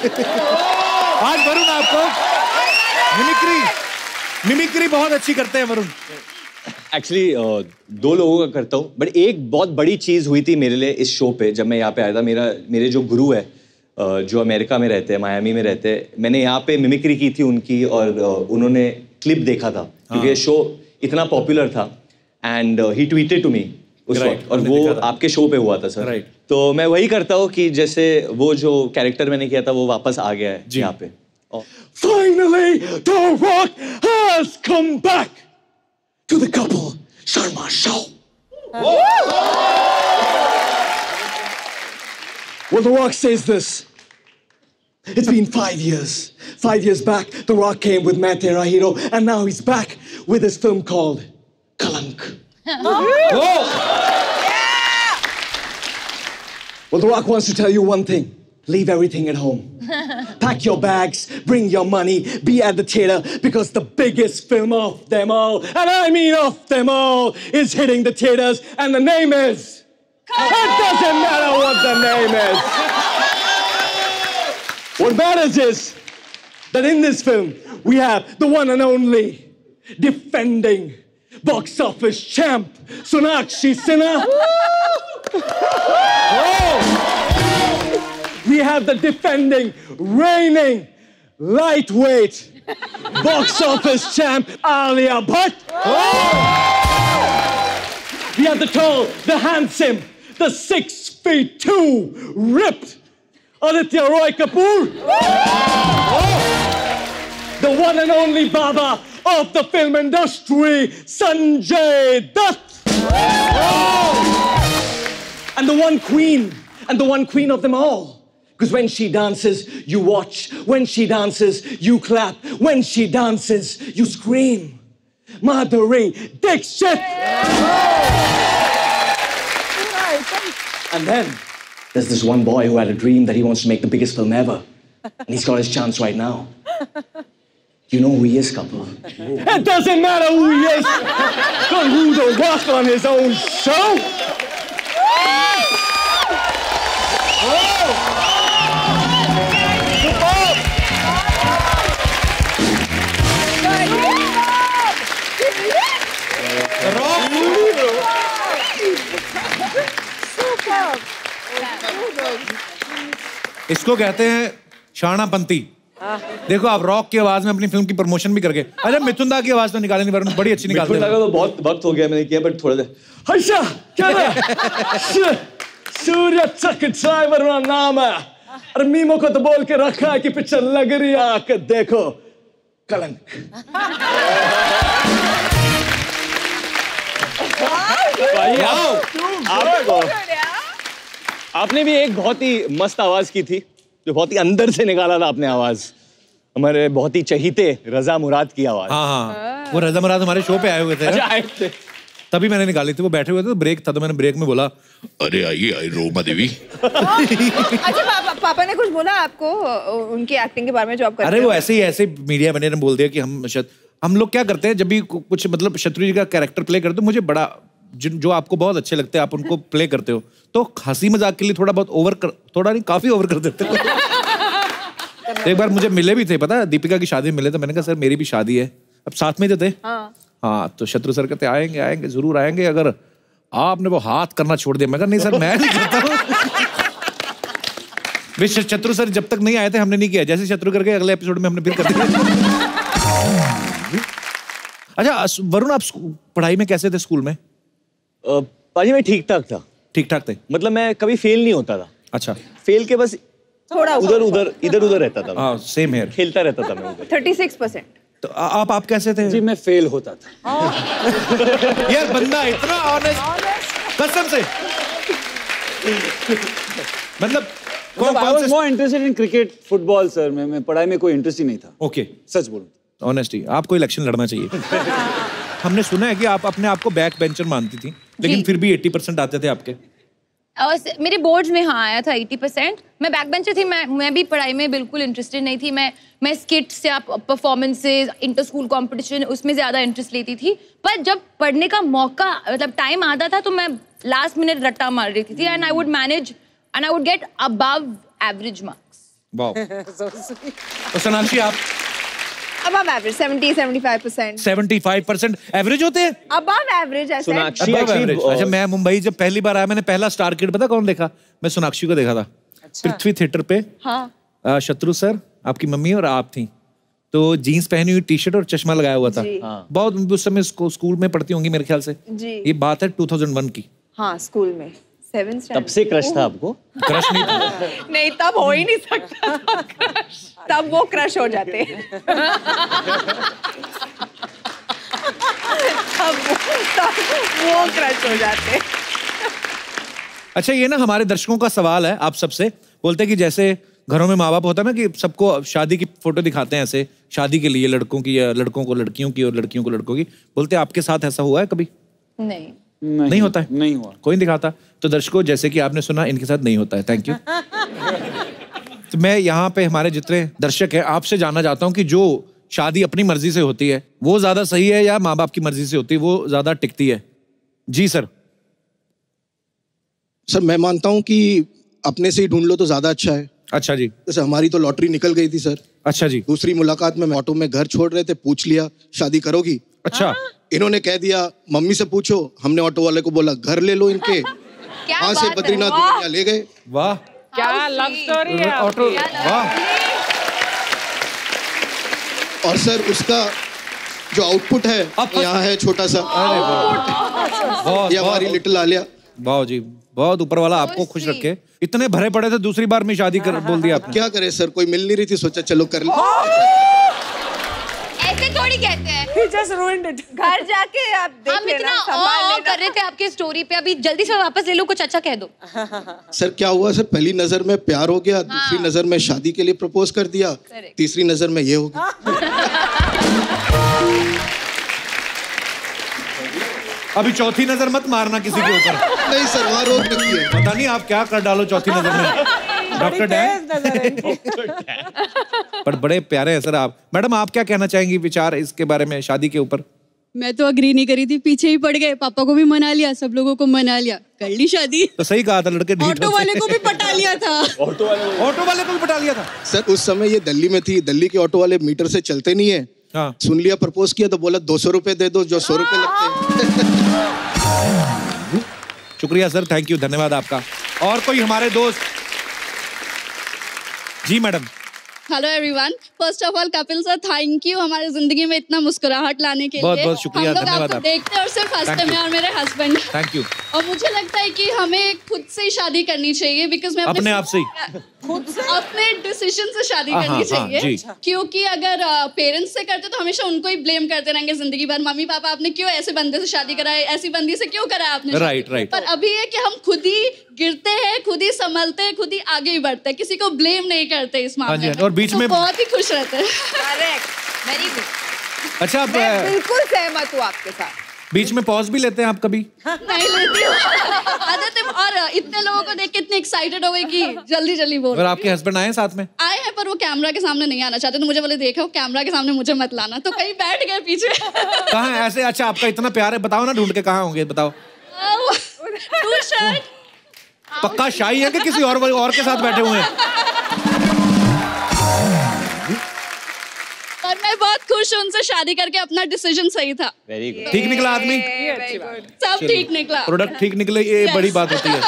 आज वरुण आपको मिमिक्री मिमिक्री बहुत अच्छी करते हैं वरुण। एक्चुअली uh, दो लोगों का करता हूँ, बट एक बहुत बड़ी चीज हुई थी मेरे लिए इस शो पे जब मैं यहाँ पे आया था। मेरा मेरे जो गुरु है uh, जो अमेरिका में रहते हैं, मायामी में रहते हैं, मैंने यहाँ पे मिमिक्री की थी उनकी, और uh, उन्होंने क्लिप देखा था क्योंकि शो इतना पॉपुलर था, and he tweeted to me उस वक्त, और वो आपके शो पे हुआ था सर। right. तो मैं वही करता हूँ कि जैसे वो जो कैरेक्टर मैंने किया था वो वापस आ गया है यहाँ पे। Finally, The Rock has come back to the Kapil Sharma show. Well, The Rock says this. It's been five years. Five years back, The Rock came with Matt Hero, and now he's back with his film called Kalank. Oh. Well, The Rock wants to tell you one thing. Leave everything at home. Pack your bags, bring your money, be at the theater, because the biggest film of them all, and I mean of them all, is hitting the theaters, and the name is... It doesn't matter what the name is. What matters is that in this film, we have the one and only defending box office champ, Sonakshi Sinha. Oh. We have the defending, reigning, lightweight box office champ, Alia Bhatt. Oh. We have the tall, the handsome, the six feet two, ripped Aditya Roy Kapoor. Oh. The one and only Baba of the film industry, Sanjay Dutt. Oh. And the one queen, and the one queen of them all. Because when she dances, you watch. When she dances, you clap. When she dances, you scream. Madhuri Dixit. And then there's this one boy who had a dream that he wants to make the biggest film ever. And he's got his chance right now. You know who he is, Kapil? It doesn't matter who he is. Because who the Rock on his own show. Oh. इसको कहते हैं शानापंती। देखो आप rock की आवाज में अपनी film की प्रमोशन भी करके। अच्छा मिथुन दा की आवाज तो निकाले नहीं, वरुण बड़ी अच्छी निकालते हैं। मिथुन दा का तो बहुत वक्त हो गया मैंने किया, बट थोड़ा देर। हर्षा क्या है? सूर्य चक्रचाय वरुण नाम है। अरे मीमो को तो बोल के रखा है कि पिक्चर लग रही है, आके देखो कलंक। भाई आप, आप आपने भी एक बहुत ही मस्त आवाज की थी, जो बहुत ही अंदर से निकाला था आपने आवाज। हमारे बहुत ही चहीते रजा मुराद की आवाज। हाँ हाँ, वो रजा मुराद हमारे शो पे आए हुए थे। अच्छा आए थे। तभी मैंने निकाली थी, वो बैठे हुए थे तो ब्रेक था, तो मैंने ब्रेक में बोला अरे आइए आई रोमा देवी। अच्छा पापा, पापा ने कुछ बोला आपको उनकी एक्टिंग के बारे में जो आप करते अरे वो ऐसे ही ऐसे मीडिया बने ने बोल दिया कि हम शायद हम लोग क्या करते हैं जब भी कुछ मतलब शत्रु जी का कैरेक्टर प्ले करते हो, मुझे बड़ा जिन जो आपको बहुत अच्छे लगते हैं आप उनको प्ले करते हो तो हंसी मजाक के लिए थोड़ा बहुत ओवर कर, थोड़ा नहीं काफी ओवर कर देते हो। एक बार मुझे मिले भी थे, पता दीपिका की शादी में मिले, तो मैंने कहा सर मेरी भी शादी है, अब साथ में ही तो थे। हाँ, हाँ तो शत्रु सर कहते आएंगे आएंगे जरूर आएंगे, अगर आपने वो हाथ करना छोड़ दिया। मैं कहा नहीं सर मैं नहीं करता हूँ। शत्रु सर जब तक नहीं आए थे हमने नहीं किया, जैसे शत्रु करके अगले एपिसोड में हमने फिर कर दिया। अच्छा वरुण, आप पढ़ाई में कैसे थे स्कूल में? पाजी मैं ठीक ठाक था। ठीक ठाक थे मतलब मैं कभी फेल नहीं होता था। अच्छा, फेल के बस थोड़ा उधर उधर इधर उधर रहता था। हाँ सेम हेयर, खेलता रहता था मैं उधर। Thirty six percent. तो आप आप कैसे थे? जी मैं फेल होता था। यार बंदा इतना ऑनेस्ट, कसम से मतलब I was more interested in cricket, football sir. मैं मैं पढ़ाई में कोई इंटरेस्ट ही नहीं था। Okay okay. सच बोलूं ऑनेस्टी, आपको इलेक्शन लड़ना चाहिए। हमने सुना है कि आप अपने आप को बैक बेंचर मानती थी, लेकिन फिर भी अस्सी परसेंट आते थे आपके। और मेरे बोर्ड्स में हाँ आया था अस्सी परसेंट। मैं बैक बेंचर थी, मैं मैं भी पढ़ाई में बिल्कुल इंटरेस्टेड नहीं थी। मैं मैं स्किट्स या परफॉर्मेंसेज, इंटर स्कूल कॉम्पिटिशन उसमें ज़्यादा इंटरेस्ट लेती थी। पर जब पढ़ने का मौका मतलब टाइम आता था तो मैं लास्ट मिनट रट्टा मार रही थी and I would manage and I would get above average marks. Wow. तो सोनाक्षी आप? Above average, seventy, seventy-five percent. seventy-five percent average होते हैं? Above average ऐसे? Above average। अच्छा मैं मुंबई जब पहली बार आया, मैंने पहला स्टार किड पता कौन देखा? मैं सोनाक्षी को देखा था। अच्छा। पृथ्वी थिएटर पे। हाँ। शत्रु सर, आपकी मम्मी और आप थी, तो जीन्स पहनी हुई, टी शर्ट और चश्मा लगाया हुआ था। हाँ। बहुत उस समय स्कूल में पढ़ती होंगी मेरे ख्याल से। जी। ये बात है टू थाउज़ेंड वन की। हाँ स्कूल में। तब से क्रश था आपको? क्रश नहीं था। नहीं तब हो ही नहीं सकता था क्रश, तब वो क्रश हो जाते तब तब वो क्रश हो जाते। अच्छा ये ना हमारे दर्शकों का सवाल है आप सबसे, बोलते हैं कि जैसे घरों में माँ बाप होता है ना कि सबको शादी की फोटो दिखाते हैं ऐसे शादी के लिए, लड़कों की या लड़कों को लड़कियों की और लड़कियों को लड़कों की, बोलते हैं आपके साथ ऐसा हुआ है कभी? नहीं नहीं, नहीं होता है? नहीं हुआ। कोई नहीं दिखाता। तो दर्शकों जैसे कि आपने सुना इनके साथ नहीं होता है। Thank you. तो मैं यहाँ पे हमारे जितने दर्शक हैं आपसे जानना चाहता हूँ कि जो शादी अपनी मर्जी से होती है वो ज्यादा सही है या माँ बाप की मर्जी से होती है वो ज्यादा टिकती है? जी सर। सर मैं मानता हूँ कि अपने से ही ढूंढ लो तो ज्यादा अच्छा है। अच्छा जी। जैसे हमारी तो लॉटरी निकल गई थी सर। अच्छा जी। दूसरी मुलाकात में ऑटो में घर छोड़ रहे थे, पूछ लिया शादी करोगी? अच्छा। इन्होंने कह दिया मम्मी से पूछो, हमने ऑटो वाले को बोला घर ले लो इनके, वहां से बद्रीनाथ दुनिया ले गए। वाह क्या लव स्टोरी है ऑटो। वाह। और सर उसका जो आउटपुट है यहाँ है छोटा सा। अरे ये हमारी लिटिल आलिया। वाह जी, बहुत ऊपर वाला आपको खुश रखे। इतने भरे पड़े थे, दूसरी बार में शादी कर बोल दिया आपने। क्या करे सर, कोई मिल नहीं रही थी, सोचा चलो कर ले। ऐसे थोड़ी कहते हैं। He just ruined it. घर जाके आप देख हम लेना, इतना संभाल ओ लेना। कर रहे थे आपके स्टोरी पे, अभी जल्दी से वापस ले लो, कुछ अच्छा कह दो। सर क्या हुआ सर, पहली नजर में प्यार हो गया, दूसरी नजर में शादी के लिए प्रपोज कर दिया, तीसरी नजर में ये हो गया। अभी चौथी नजर मत मारना किसी के ऊपर। नहीं सर वहाँ रोक रखी है। पता नहीं आप क्या कर डालो चौथी नजर में। डॉक्टर डैन पर बड़े प्यारे हैं सर आप। मैडम आप क्या कहना चाहेंगी विचार इसके बारे में शादी के ऊपर? मैं तो अग्री नहीं करी थी, पीछे ही पड़ गए, पापा को भी मना लिया, सब लोगों को मना लिया, कर ली शादी। तो सही कहा था, लड़के ऑटो वाले को भी पटा लिया था। ऑटो वाले ऑटो वाले को भी पटा लिया था सर। उस समय ये दिल्ली में थी, दिल्ली के ऑटो वाले मीटर से चलते नहीं है। हाँ। सुन लिया प्रपोज किया तो बोला दो सौ रुपए दे दो जो सौ रुपए लगते हैं। शुक्रिया सर, थैंक यू, धन्यवाद आपका। और कोई हमारे दोस्त? जी madam. Hello everyone, first of all Kapil sir thank you हमारे जिंदगी में इतना मुस्कुराहट लाने के बहुत लिए। बहुत शुक्रिया, हम लोग धन्यवाद आपको आप। देखते हैं और सिर्फ हंसते हैं, और मेरे हस्बैंड। Thank you. और मुझे लगता है कि हमें खुद से ही शादी करनी चाहिए, बिकॉज मैं अपने आप से ही खुद से अपने डिसीजन से शादी हाँ, करनी हाँ, चाहिए। जी। क्योंकि अगर पेरेंट्स से करते तो हमेशा उनको ही ब्लेम करते रहेंगे जिंदगी भर, मम्मी पापा आपने क्यों ऐसे बंदे से शादी कराई, ऐसी बंदी से क्यों कराया आपने शादी? Right right. पर अभी है कि हम खुद ही गिरते हैं, खुद ही संभलते हैं, खुद ही आगे ही बढ़ते हैं, किसी को ब्लेम नहीं करते इस मामले में। और बीच तो में बहुत ही खुश रहते हैं। Correct, very good. अच्छा मैं बिल्कुल सहमत हूँ आपके साथ। बीच में पॉज भी लेते हैं आप कभी? नहीं लेती हूँ। आदत है, और इतने लोगों को देख के इतने एक्साइटेड हो गए कि जल्दी जल्दी बोल। और आपके हस्बैंड आए साथ में? आए हैं, पर वो कैमरा के सामने नहीं आना चाहते, तो मुझे बोले देखो कैमरा के सामने मुझे मत लाना, तो कहीं बैठ गए पीछे। कहाँ है ऐसे? अच्छा आपका इतना प्यार है, बताओ ना ढूंढ के कहाँ होंगे, बताओ। तू शायद पक्का शाही है कि किसी और और के साथ बैठे हुए हैं? और मैं बहुत खुश हूँ उनसे शादी करके, अपना डिसीजन सही था। Very good. ठीक निकला आदमी? सब ठीक निकला। प्रोडक्ट ठीक निकले, ये Yes. बड़ी बात होती है।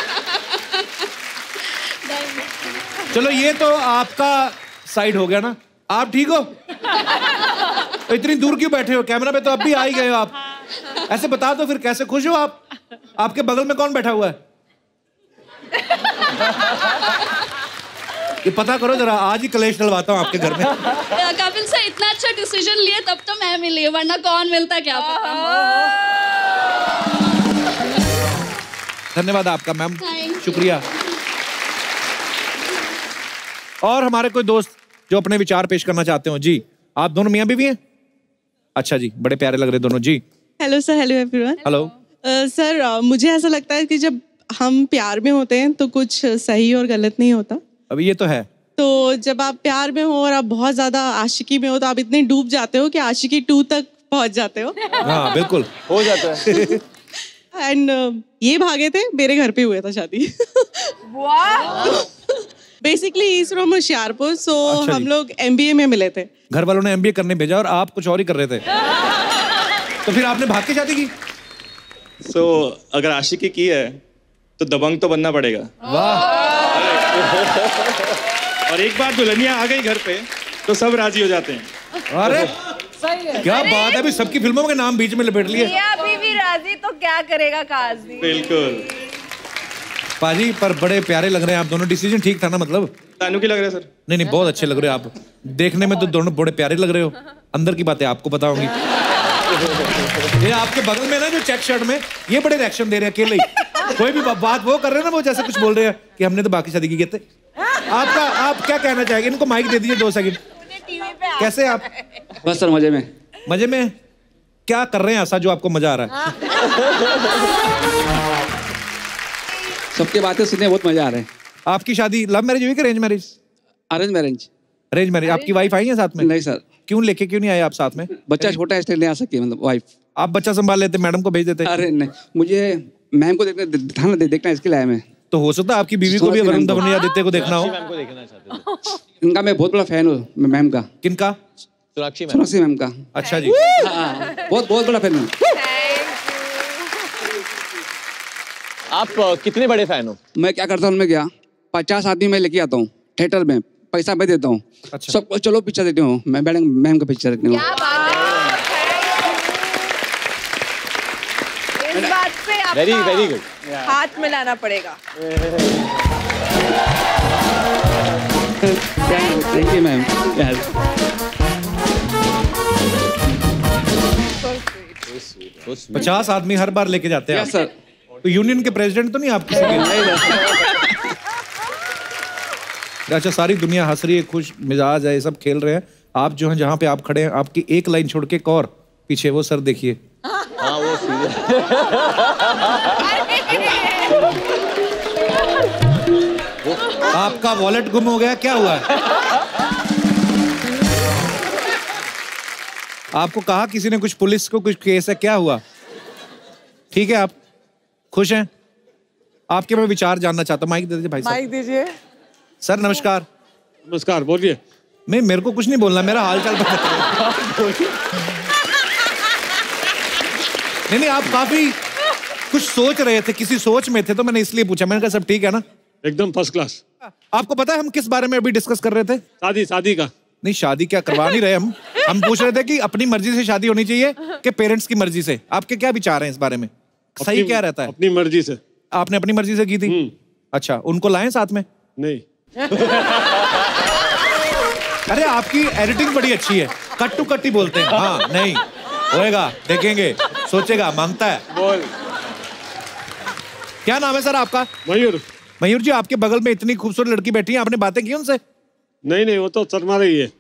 चलो ये तो आपका साइड हो गया ना। आप ठीक हो? तो इतनी दूर क्यों बैठे हो? कैमरा पे तो अब भी आ ही गए हो आप। ऐसे बता दो फिर, कैसे खुश हो आप? आपके बगल में कौन बैठा हुआ है? ये पता करो जरा, आज ही कलेश डलवाता हूँ आपके घर में। कपिल से इतना अच्छा डिसीजन लिए तब तो मैं मिली, वरना कौन मिलता क्या पता। धन्यवाद आपका मैम, शुक्रिया। और हमारे कोई दोस्त जो अपने विचार पेश करना चाहते हो? जी, आप दोनों मियाँ बीवी हैं? अच्छा जी, बड़े प्यारे लग रहे दोनों जी। Hello sir, hello everyone. Hello sir, मुझे ऐसा लगता है कि जब हम प्यार में होते हैं तो कुछ सही और गलत नहीं होता। अभी ये तो है। तो जब आप प्यार में हो और आप बहुत ज्यादा आशिकी में हो तो आप इतने डूब जाते हो कि आशिकी टू तक पहुंच जाते हो। हाँ बिल्कुल हो जाता है। एंड uh, ये भागे थे, मेरे घर पे हुआ था शादी। Basically is from Hoshiarpur, so अच्छा हम जी। लोग एमबीए में मिले थे। घर वालों ने एमबीए करने भेजा और आप कुछ और ही कर रहे थे। तो फिर आपने भाग के शादी की? सो so, अगर आशिकी की है तो दबंग तो बनना पड़ेगा। वाह। और एक बार दुल्हनिया आ गई घर पे तो सब राजी हो जाते हैं। अरे सही है। क्या बात है, अभी सबकी फिल्मों के नाम बीच में लपेट लिए। मियां बीवी राजी तो क्या करेगा काजी। बिल्कुल पाजी, पर बड़े प्यारे लग रहे हैं आप दोनों। डिसीजन ठीक था ना? मतलब तानू की लग रहा है सर? नहीं नहीं, बहुत अच्छे लग रहे हो आप। देखने में तो दोनों बड़े प्यारे लग रहे हो, अंदर की बातें आपको पता होंगी। ये आपके बगल में ना जो चेक शर्ट में, ये बड़े रिएक्शन दे रहे हैं अकेले ही। कोई भी बात वो कर रहे हैं ना, वो जैसे कुछ बोल रहे हैं कि हमने तो बाकी शादी की कहते। आपका आप क्या कहना चाहेंगे? इनको माइक दे दीजिए दो सेकंड। कैसे आप? बस सर मजे में। मजे में क्या कर रहे हैं ऐसा जो आपको मजा आ रहा है? सबकी बातें सुनने बहुत मजा आ रहा है। आपकी शादी लव मैरिज हुई कि arrange marriage? Arrange marriage. Arrange marriage. आपकी वाइफ आई है साथ में? नहीं सर। क्यों लेके क्यों नहीं आए आप साथ में? बच्चा छोटा है इसलिए नहीं आ सकती, मतलब वाइफ। आप बच्चा संभाल लेते, मैडम को भेज देते। अरे नहीं, मुझे मैम को देखना ध्यान दे, देखना इसके लिए आया मैं। तो हो सकता है आपकी बीवी को भी वरुण धवन या आदित्य को देखना हो। इनका मैं बहुत बड़ा फैन हूँ, मैम का। किनका? सोनाक्षी मैम। सोनाक्षी मैम का। अच्छा जी। हाँ, बहुत बहुत बड़ा फैन हूँ। आप uh, कितने बड़े फैन हो? मैं क्या करता हूँ, मैं क्या पचास आदमी मैं लेके आता हूँ थिएटर में, पैसा मैं देता हूँ। अच्छा। सबको चलो पिक्चर देखते हूँ, मैं मैडम मैम का पिक्चर देखती हूँ। इस बात से आपका वेरी वेरी गुड। हाथ मिलाना पड़ेगा। Thank you ma'am. पचास आदमी हर बार लेके जाते हैं आप? Yes sir. तो यूनियन के प्रेसिडेंट तो नहीं आप किसी के? अच्छा, सारी दुनिया हंस रही है, खुश मिजाज है, सब खेल रहे हैं। आप जो हैं जहाँ पे आप खड़े हैं, आपकी एक लाइन छोड़ के एक और पीछे वो सर देखिए। हाँ वो सीधे। आपका वॉलेट गुम हो गया, क्या हुआ है? आपको कहा किसी ने कुछ, पुलिस को कुछ केस है, क्या हुआ? ठीक है, आप खुश हैं? आपके मैं विचार जानना चाहता हूँ। माइक दे दीजिए भाई साहब। माइक दीजिए। सर नमस्कार। नमस्कार, बोलिए। नहीं, मेरे को कुछ नहीं बोलना, मेरा हाल चाल पता। नहीं नहीं, आप काफी कुछ सोच रहे थे, किसी सोच में थे, तो मैंने इसलिए पूछा। मैंने कहा सब ठीक है ना? एकदम फर्स्ट क्लास। आपको पता है हम किस बारे में अभी डिस्कस कर रहे थे? शादी शादी का। नहीं, शादी क्या करवा नहीं रहे हम। हम पूछ रहे थे कि अपनी मर्जी से शादी होनी चाहिए कि पेरेंट्स की मर्जी से। आपके क्या विचार हैं इस बारे में? सही क्या रहता है? अपनी मर्जी से। आपने अपनी मर्जी से की थी? अच्छा, उनको लाएं साथ में? नहीं। अरे आपकी एडिटिंग बड़ी अच्छी है, कट टू कट ही बोलते हैं। हाँ नहीं होएगा, देखेंगे, सोचेगा, मांगता है। बोल। क्या नाम है सर आपका? मयूर। मयूर जी, आपके बगल में इतनी खूबसूरत लड़की बैठी है, आपने बातें की उनसे? नहीं नहीं, वो तो शर्मा रही है।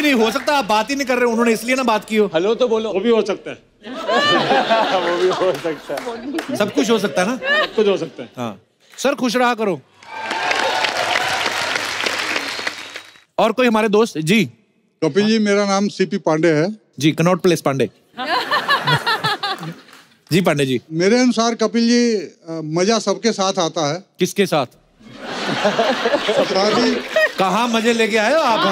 नहीं हो सकता, आप बात ही नहीं कर रहे, उन्होंने इसलिए ना बात की हो। हेलो तो बोलो। वो भी हो सकता है। वो भी हो सकता है। सब कुछ हो सकता है ना? सब कुछ हो सकता है। हाँ सर, खुश रहा करो। और कोई हमारे दोस्त? जी कपिल जी, मेरा नाम सीपी पांडे है। जी, कनॉट प्लेस पांडे। जी पांडे जी। मेरे अनुसार कपिल जी, मजा सबके साथ आता है। किसके साथ? शादी। कहाँ मजे लेके आए हो आप?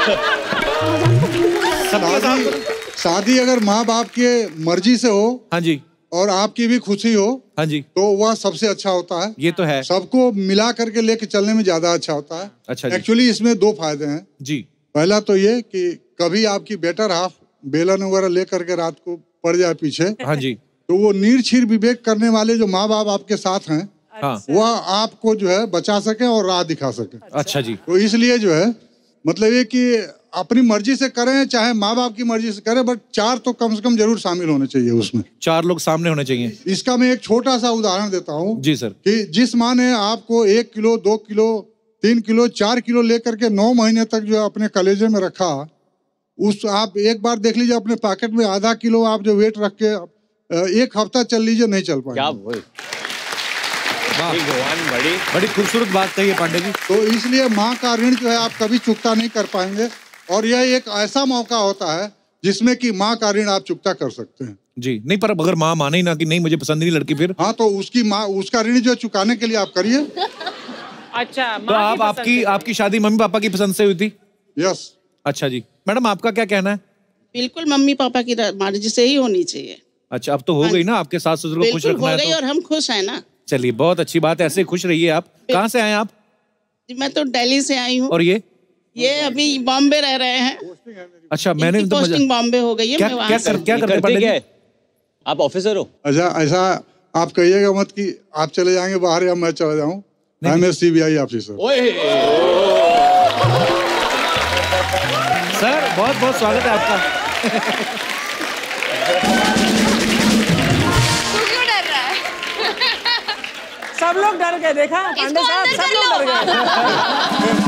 सबके साथ। शादी अगर माँ बाप के मर्जी से हो, हाँ जी, और आपकी भी खुशी हो, हाँ जी, तो वह सबसे अच्छा होता है। ये तो है। सबको मिला करके लेके चलने में ज्यादा अच्छा होता है। अच्छा जी। एक्चुअली इसमें दो फायदे हैं जी। पहला तो ये कि कभी आपकी बेटर हाफ बेलन वगैरह लेकर के रात को पड़ जाए पीछे, हाँ जी, तो वो निर्छीर विवेक करने वाले जो माँ बाप आपके साथ हैं, हाँ, वह आपको जो है बचा सके और राह दिखा सके। अच्छा जी। तो इसलिए जो है मतलब ये कि अपनी मर्जी से करें चाहे माँ बाप की मर्जी से करें, बट चार तो कम से कम जरूर शामिल होने चाहिए उसमें। चार लोग सामने होने चाहिए। इसका मैं एक छोटा सा उदाहरण देता हूँ। जी सर। कि जिस माँ ने आपको एक किलो, दो किलो, तीन किलो, चार किलो लेकर के नौ महीने तक जो है अपने कलेजे में रखा, उस आप एक बार देख लीजिए अपने पॉकेट में आधा किलो आप जो वेट रख के एक हफ्ता चल लीजिए, नहीं चल पाएंगे। क्या बोल? बड़ी बड़ी खूबसूरत बात कही है पांडे जी। तो इसलिए माँ का ऋण जो है आप कभी चुकता नहीं कर पाएंगे, और यह एक ऐसा मौका होता है जिसमें कि माँ का ऋण आप चुकता कर सकते हैं। जी नहीं, पर अगर माँ माने ही ना कि नहीं मुझे पसंद नहीं लड़की, फिर? हाँ, तो उसकी माँ उसका ऋण जो चुकाने के लिए आप करिए। अच्छा, तो आप आपकी आपकी शादी मम्मी पापा की पसंद से हुई थी? यस। अच्छा जी। मैडम आपका क्या कहना है? बिल्कुल मम्मी पापा की मर्जी से ही होनी चाहिए। अच्छा, अब तो हो गई ना, आपके सास ससुर को खुश रखना है तो। और हम खुश हैं ना। चलिए, बहुत अच्छी बात है, ऐसे खुश रहिए आप। कहाँ से आए आप? मैं तो दिल्ली से आई हूँ। और ये ये अभी बॉम्बे रह रहे हैं। अच्छा, मैंने तो पोस्टिंग बॉम्बे हो गई है। क्या मैं क्या कर, क्या करते पंडित जी? आप ऑफिसर हो? अच्छा, ऐसा आप कहिएगा मत कि आप चले जाएंगे बाहर या मैं चला जाऊं। I am a CBI officer. Sir बहुत बहुत स्वागत है आपका। तू क्यों डर रहा है? सब लोग डर गए, देखा पांडे साहब, सब लोग डर गए।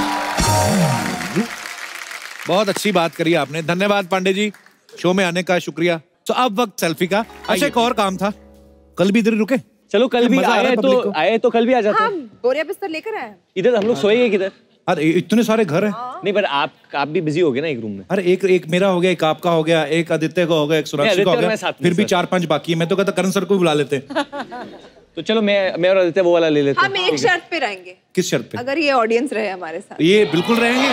बहुत अच्छी बात करी आपने, धन्यवाद पांडे जी, शो में आने का शुक्रिया। तो अब वक्त सेल्फी का। अच्छा, एक और काम था, कल भी इधर रुके? चलो कल भी आए तो आए तो कल भी आ जाते हैं। बोरिया बिस्तर लेकर आए। इधर हम लोग सोएंगे किधर? अरे इतने सारे घर हैं। नहीं, पर आप आप भी बिजी हो गए ना एक रूम में। अरे एक एक मेरा हो गया, एक आपका हो गया, एक आदित्य का हो गया, एक सुराक्षी का हो गया, फिर भी चार पांच बाकी है। मैं तो कहता करण सर को भी बुला लेते हैं। तो चलो मैं मैं और आदित्य वो वाला ले लेते हैं। हम एक शर्त पे रहेंगे। किस शर्त पे? अगर ये ऑडियंस रहे हमारे साथ। ये बिल्कुल रहेंगे,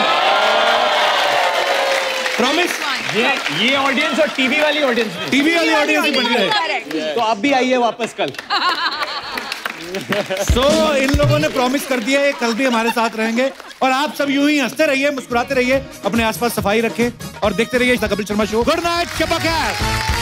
प्रॉमिस। ये ये ऑडियंस और टीवी वाली ऑडियंस, टीवी वाली ऑडियंस ही बन रहे। तो आप भी आइए वापस कल। सो so, इन लोगों ने प्रॉमिस कर दिया है कल भी हमारे साथ रहेंगे, और आप सब यूं ही हंसते रहिए, मुस्कुराते रहिए, अपने आसपास सफाई रखें और देखते रहिए the Kapil Sharma show. Good night, शब्बा खैर।